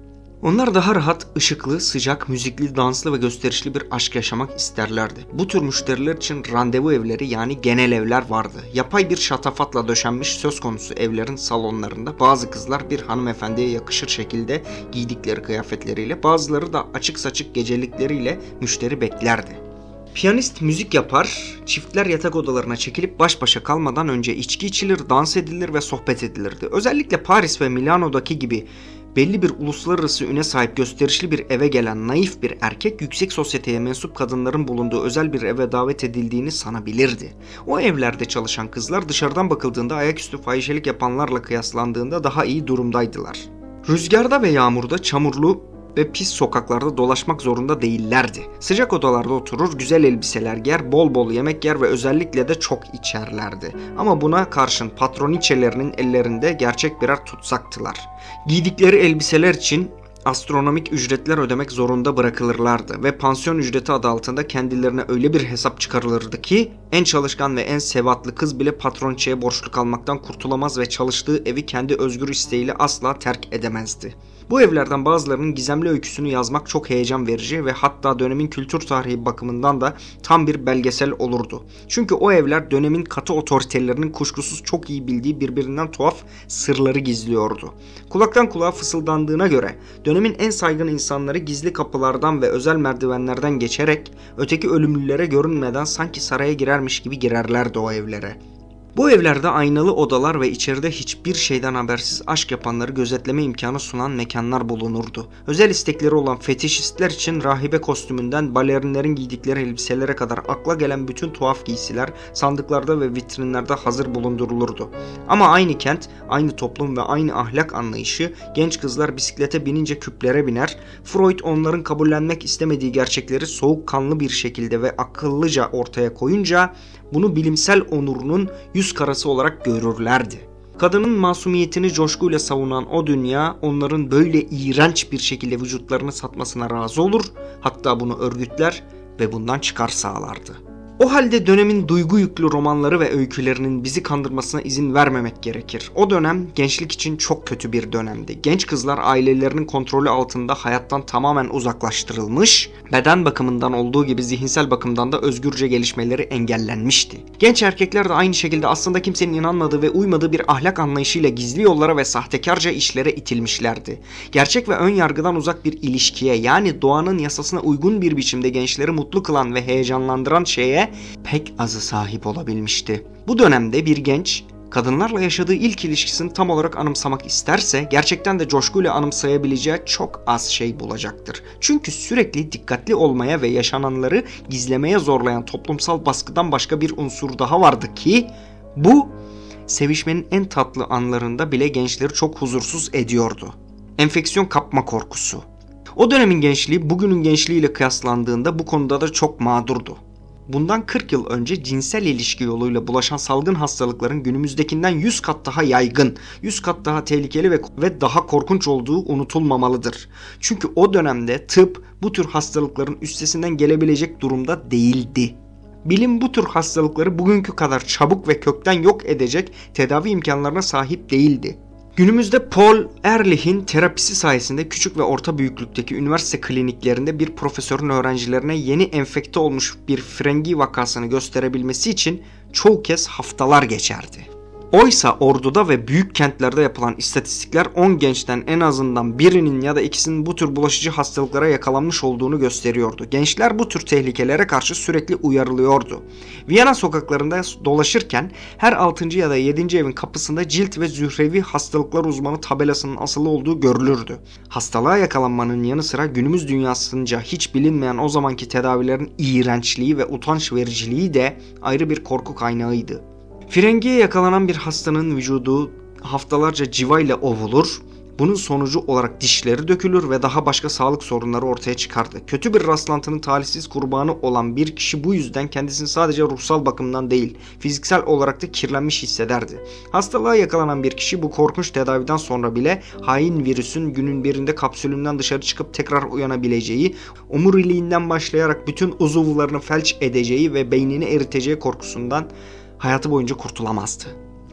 Onlar daha rahat, ışıklı, sıcak, müzikli, danslı ve gösterişli bir aşk yaşamak isterlerdi. Bu tür müşteriler için randevu evleri yani genel evler vardı. Yapay bir şatafatla döşenmiş söz konusu evlerin salonlarında bazı kızlar bir hanımefendiye yakışır şekilde giydikleri kıyafetleriyle, bazıları da açık saçık gecelikleriyle müşteri beklerdi. Piyanist müzik yapar, çiftler yatak odalarına çekilip baş başa kalmadan önce içki içilir, dans edilir ve sohbet edilirdi. Özellikle Paris ve Milano'daki gibi belli bir uluslararası üne sahip gösterişli bir eve gelen naif bir erkek yüksek sosyeteye mensup kadınların bulunduğu özel bir eve davet edildiğini sanabilirdi. O evlerde çalışan kızlar dışarıdan bakıldığında ayaküstü fahişelik yapanlarla kıyaslandığında daha iyi durumdaydılar. Rüzgarda ve yağmurda, çamurlu ve pis sokaklarda dolaşmak zorunda değillerdi. Sıcak odalarda oturur, güzel elbiseler giyer, bol bol yemek yer ve özellikle de çok içerlerdi. Ama buna karşın patroniçelerinin ellerinde gerçek birer tutsaktılar. Giydikleri elbiseler için astronomik ücretler ödemek zorunda bırakılırlardı ve pansiyon ücreti adı altında kendilerine öyle bir hesap çıkarılırdı ki en çalışkan ve en sebatlı kız bile patroniçeye borçlu kalmaktan kurtulamaz ve çalıştığı evi kendi özgür isteğiyle asla terk edemezdi. Bu evlerden bazılarının gizemli öyküsünü yazmak çok heyecan verici ve hatta dönemin kültür tarihi bakımından da tam bir belgesel olurdu. Çünkü o evler dönemin katı otoritelerinin kuşkusuz çok iyi bildiği birbirinden tuhaf sırları gizliyordu. Kulaktan kulağa fısıldandığına göre dönemin en saygın insanları gizli kapılardan ve özel merdivenlerden geçerek öteki ölümlülere görünmeden sanki saraya girermiş gibi girerlerdi o evlere. Bu evlerde aynalı odalar ve içeride hiçbir şeyden habersiz aşk yapanları gözetleme imkanı sunan mekanlar bulunurdu. Özel istekleri olan fetişistler için rahibe kostümünden balerinlerin giydikleri elbiselere kadar akla gelen bütün tuhaf giysiler sandıklarda ve vitrinlerde hazır bulundurulurdu. Ama aynı kent, aynı toplum ve aynı ahlak anlayışı, genç kızlar bisiklete binince küplere biner, Freud onların kabullenmek istemediği gerçekleri soğukkanlı bir şekilde ve akıllıca ortaya koyunca bunu bilimsel onurunun yüz karası olarak görürlerdi. Kadının masumiyetini coşkuyla savunan o dünya onların böyle iğrenç bir şekilde vücutlarını satmasına razı olur, hatta bunu örgütler ve bundan çıkar sağlardı. O halde dönemin duygu yüklü romanları ve öykülerinin bizi kandırmasına izin vermemek gerekir. O dönem gençlik için çok kötü bir dönemdi. Genç kızlar ailelerinin kontrolü altında hayattan tamamen uzaklaştırılmış, beden bakımından olduğu gibi zihinsel bakımdan da özgürce gelişmeleri engellenmişti. Genç erkekler de aynı şekilde aslında kimsenin inanmadığı ve uymadığı bir ahlak anlayışıyla gizli yollara ve sahtekarca işlere itilmişlerdi. Gerçek ve ön yargıdan uzak bir ilişkiye, yani doğanın yasasına uygun bir biçimde gençleri mutlu kılan ve heyecanlandıran şeye pek azı sahip olabilmişti. Bu dönemde bir genç kadınlarla yaşadığı ilk ilişkisini tam olarak anımsamak isterse gerçekten de coşkuyla anımsayabileceği çok az şey bulacaktır. Çünkü sürekli dikkatli olmaya ve yaşananları gizlemeye zorlayan toplumsal baskıdan başka bir unsur daha vardı ki bu sevişmenin en tatlı anlarında bile gençleri çok huzursuz ediyordu. Enfeksiyon kapma korkusu. O dönemin gençliği bugünün gençliğiyle kıyaslandığında bu konuda da çok mağdurdu. Bundan 40 yıl önce cinsel ilişki yoluyla bulaşan salgın hastalıkların günümüzdekinden 100 kat daha yaygın, 100 kat daha tehlikeli ve daha korkunç olduğu unutulmamalıdır. Çünkü o dönemde tıp bu tür hastalıkların üstesinden gelebilecek durumda değildi. Bilim bu tür hastalıkları bugünkü kadar çabuk ve kökten yok edecek tedavi imkanlarına sahip değildi. Günümüzde Paul Ehrlich'in terapisi sayesinde küçük ve orta büyüklükteki üniversite kliniklerinde bir profesörün öğrencilerine yeni enfekte olmuş bir frengi vakasını gösterebilmesi için çoğu kez haftalar geçerdi. Oysa orduda ve büyük kentlerde yapılan istatistikler 10 gençten en azından birinin ya da ikisinin bu tür bulaşıcı hastalıklara yakalanmış olduğunu gösteriyordu. Gençler bu tür tehlikelere karşı sürekli uyarılıyordu. Viyana sokaklarında dolaşırken her 6. ya da 7. evin kapısında cilt ve zührevi hastalıklar uzmanı tabelasının asılı olduğu görülürdü. Hastalığa yakalanmanın yanı sıra günümüz dünyasınca hiç bilinmeyen o zamanki tedavilerin iğrençliği ve utanç vericiliği de ayrı bir korku kaynağıydı. Frengiye yakalanan bir hastanın vücudu haftalarca civayla ovulur, bunun sonucu olarak dişleri dökülür ve daha başka sağlık sorunları ortaya çıkardı. Kötü bir rastlantının talihsiz kurbanı olan bir kişi bu yüzden kendisini sadece ruhsal bakımdan değil, fiziksel olarak da kirlenmiş hissederdi. Hastalığa yakalanan bir kişi bu korkunç tedaviden sonra bile hain virüsün günün birinde kapsülünden dışarı çıkıp tekrar uyanabileceği, omuriliğinden başlayarak bütün uzuvlarını felç edeceği ve beynini eriteceği korkusundan hayatı boyunca kurtulamazdı.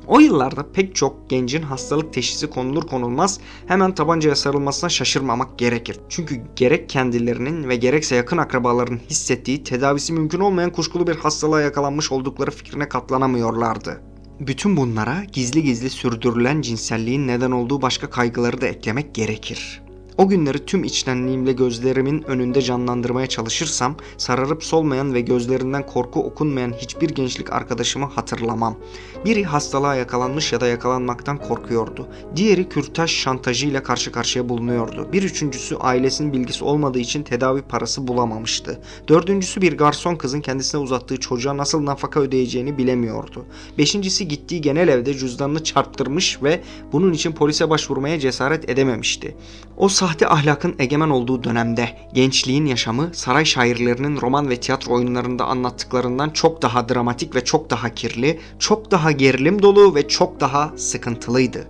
O yıllarda pek çok gencin hastalık teşhisi konulur konulmaz hemen tabancaya sarılmasına şaşırmamak gerekir. Çünkü gerek kendilerinin ve gerekse yakın akrabaların hissettiği tedavisi mümkün olmayan kuşkulu bir hastalığa yakalanmış oldukları fikrine katlanamıyorlardı. Bütün bunlara gizli gizli sürdürülen cinselliğin neden olduğu başka kaygıları da eklemek gerekir. O günleri tüm içtenliğimle gözlerimin önünde canlandırmaya çalışırsam sararıp solmayan ve gözlerinden korku okunmayan hiçbir gençlik arkadaşımı hatırlamam. Biri hastalığa yakalanmış ya da yakalanmaktan korkuyordu. Diğeri kürtaj şantajıyla karşı karşıya bulunuyordu. Bir üçüncüsü ailesinin bilgisi olmadığı için tedavi parası bulamamıştı. Dördüncüsü bir garson kızın kendisine uzattığı çocuğa nasıl nafaka ödeyeceğini bilemiyordu. Beşincisi gittiği genel evde cüzdanını çarptırmış ve bunun için polise başvurmaya cesaret edememişti. O sahte ahlakın egemen olduğu dönemde gençliğin yaşamı saray şairlerinin roman ve tiyatro oyunlarında anlattıklarından çok daha dramatik ve çok daha kirli, çok daha gerilim dolu ve çok daha sıkıntılıydı.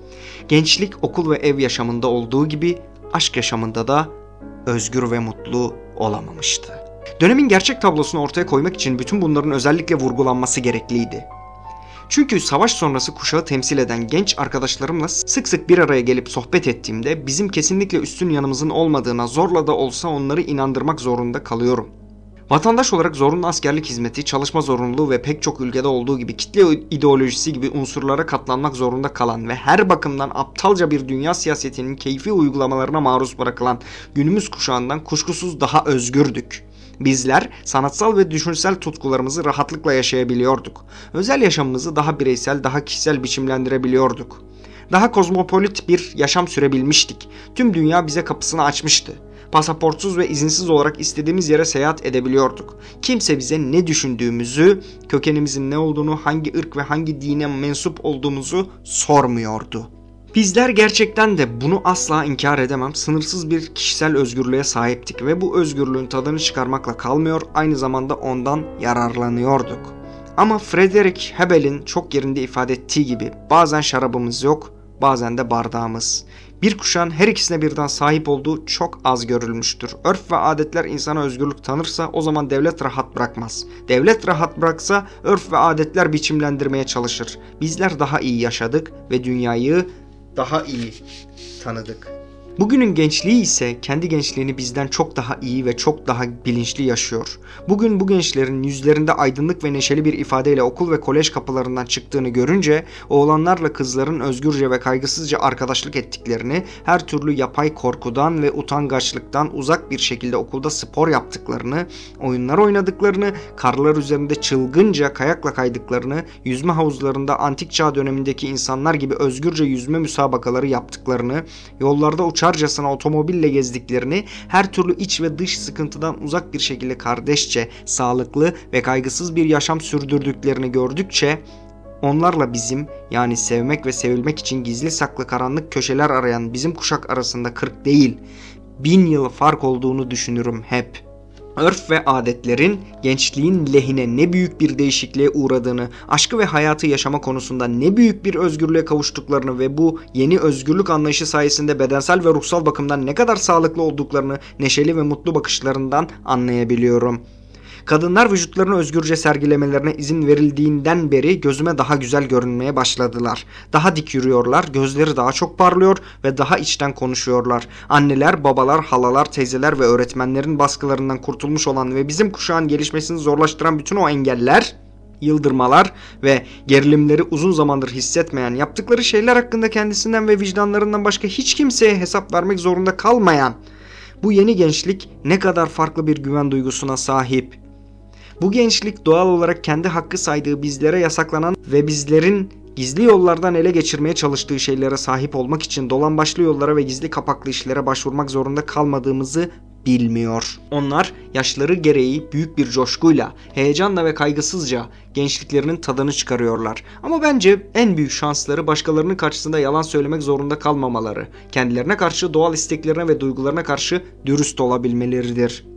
Gençlik okul ve ev yaşamında olduğu gibi aşk yaşamında da özgür ve mutlu olamamıştı. Dönemin gerçek tablosunu ortaya koymak için bütün bunların özellikle vurgulanması gerekliydi. Çünkü savaş sonrası kuşağı temsil eden genç arkadaşlarımla sık sık bir araya gelip sohbet ettiğimde bizim kesinlikle üstün yanımızın olmadığına zorla da olsa onları inandırmak zorunda kalıyorum. Vatandaş olarak zorunlu askerlik hizmeti, çalışma zorunluluğu ve pek çok ülkede olduğu gibi kitle ideolojisi gibi unsurlara katlanmak zorunda kalan ve her bakımdan aptalca bir dünya siyasetinin keyfi uygulamalarına maruz bırakılan günümüz kuşağından kuşkusuz daha özgürdük. Bizler sanatsal ve düşünsel tutkularımızı rahatlıkla yaşayabiliyorduk. Özel yaşamımızı daha bireysel, daha kişisel biçimlendirebiliyorduk. Daha kozmopolit bir yaşam sürebilmiştik. Tüm dünya bize kapısını açmıştı. Pasaportsuz ve izinsiz olarak istediğimiz yere seyahat edebiliyorduk. Kimse bize ne düşündüğümüzü, kökenimizin ne olduğunu, hangi ırk ve hangi dine mensup olduğumuzu sormuyordu. Bizler gerçekten de bunu asla inkar edemem, sınırsız bir kişisel özgürlüğe sahiptik ve bu özgürlüğün tadını çıkarmakla kalmıyor, aynı zamanda ondan yararlanıyorduk. Ama Friedrich Hebel'in çok yerinde ifade ettiği gibi bazen şarabımız yok, bazen de bardağımız. Bir kuşağın her ikisine birden sahip olduğu çok az görülmüştür. Örf ve adetler insana özgürlük tanırsa o zaman devlet rahat bırakmaz. Devlet rahat bıraksa örf ve adetler biçimlendirmeye çalışır. Bizler daha iyi yaşadık ve dünyayı daha iyi tanıdık. Bugünün gençliği ise kendi gençliğini bizden çok daha iyi ve çok daha bilinçli yaşıyor. Bugün bu gençlerin yüzlerinde aydınlık ve neşeli bir ifadeyle okul ve kolej kapılarından çıktığını görünce oğlanlarla kızların özgürce ve kaygısızca arkadaşlık ettiklerini, her türlü yapay korkudan ve utangaçlıktan uzak bir şekilde okulda spor yaptıklarını, oyunlar oynadıklarını, karlar üzerinde çılgınca kayakla kaydıklarını, yüzme havuzlarında antik çağ dönemindeki insanlar gibi özgürce yüzme müsabakaları yaptıklarını, yollarda uçarcasına otomobille gezdiklerini, her türlü iç ve dış sıkıntıdan uzak bir şekilde kardeşçe, sağlıklı ve kaygısız bir yaşam sürdürdüklerini gördükçe onlarla bizim, yani sevmek ve sevilmek için gizli saklı karanlık köşeler arayan bizim kuşak arasında 40 değil 1000 yıl fark olduğunu düşünürüm hep. Örf ve adetlerin gençliğin lehine ne büyük bir değişikliğe uğradığını, aşkı ve hayatı yaşama konusunda ne büyük bir özgürlüğe kavuştuklarını ve bu yeni özgürlük anlayışı sayesinde bedensel ve ruhsal bakımdan ne kadar sağlıklı olduklarını neşeli ve mutlu bakışlarından anlayabiliyorum. Kadınlar vücutlarını özgürce sergilemelerine izin verildiğinden beri gözüme daha güzel görünmeye başladılar. Daha dik yürüyorlar, gözleri daha çok parlıyor ve daha içten konuşuyorlar. Anneler, babalar, halalar, teyzeler ve öğretmenlerin baskılarından kurtulmuş olan ve bizim kuşağın gelişmesini zorlaştıran bütün o engeller, yıldırmalar ve gerilimleri uzun zamandır hissetmeyen, yaptıkları şeyler hakkında kendisinden ve vicdanlarından başka hiç kimseye hesap vermek zorunda kalmayan bu yeni gençlik ne kadar farklı bir güven duygusuna sahip. Bu gençlik doğal olarak kendi hakkı saydığı bizlere yasaklanan ve bizlerin gizli yollardan ele geçirmeye çalıştığı şeylere sahip olmak için dolambaçlı yollara ve gizli kapaklı işlere başvurmak zorunda kalmadığımızı bilmiyor. Onlar yaşları gereği büyük bir coşkuyla, heyecanla ve kaygısızca gençliklerinin tadını çıkarıyorlar. Ama bence en büyük şansları başkalarının karşısında yalan söylemek zorunda kalmamaları, kendilerine karşı doğal isteklerine ve duygularına karşı dürüst olabilmeleridir.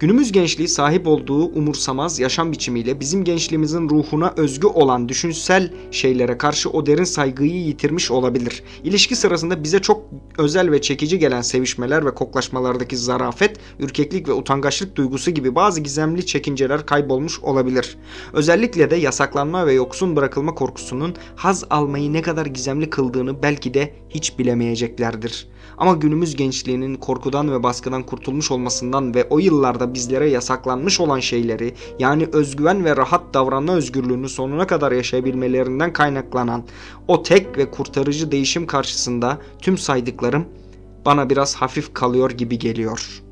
Günümüz gençliği sahip olduğu umursamaz yaşam biçimiyle bizim gençliğimizin ruhuna özgü olan düşünsel şeylere karşı o derin saygıyı yitirmiş olabilir. İlişki sırasında bize çok özel ve çekici gelen sevişmeler ve koklaşmalardaki zarafet, ürkeklik ve utangaçlık duygusu gibi bazı gizemli çekinceler kaybolmuş olabilir. Özellikle de yasaklanma ve yoksun bırakılma korkusunun haz almayı ne kadar gizemli kıldığını belki de hiç bilemeyeceklerdir. Ama günümüz gençliğinin korkudan ve baskıdan kurtulmuş olmasından ve o yıllarda bizlere yasaklanmış olan şeyleri, yani özgüven ve rahat davranma özgürlüğünü sonuna kadar yaşayabilmelerinden kaynaklanan o tek ve kurtarıcı değişim karşısında tüm saydıklarım bana biraz hafif kalıyor gibi geliyor.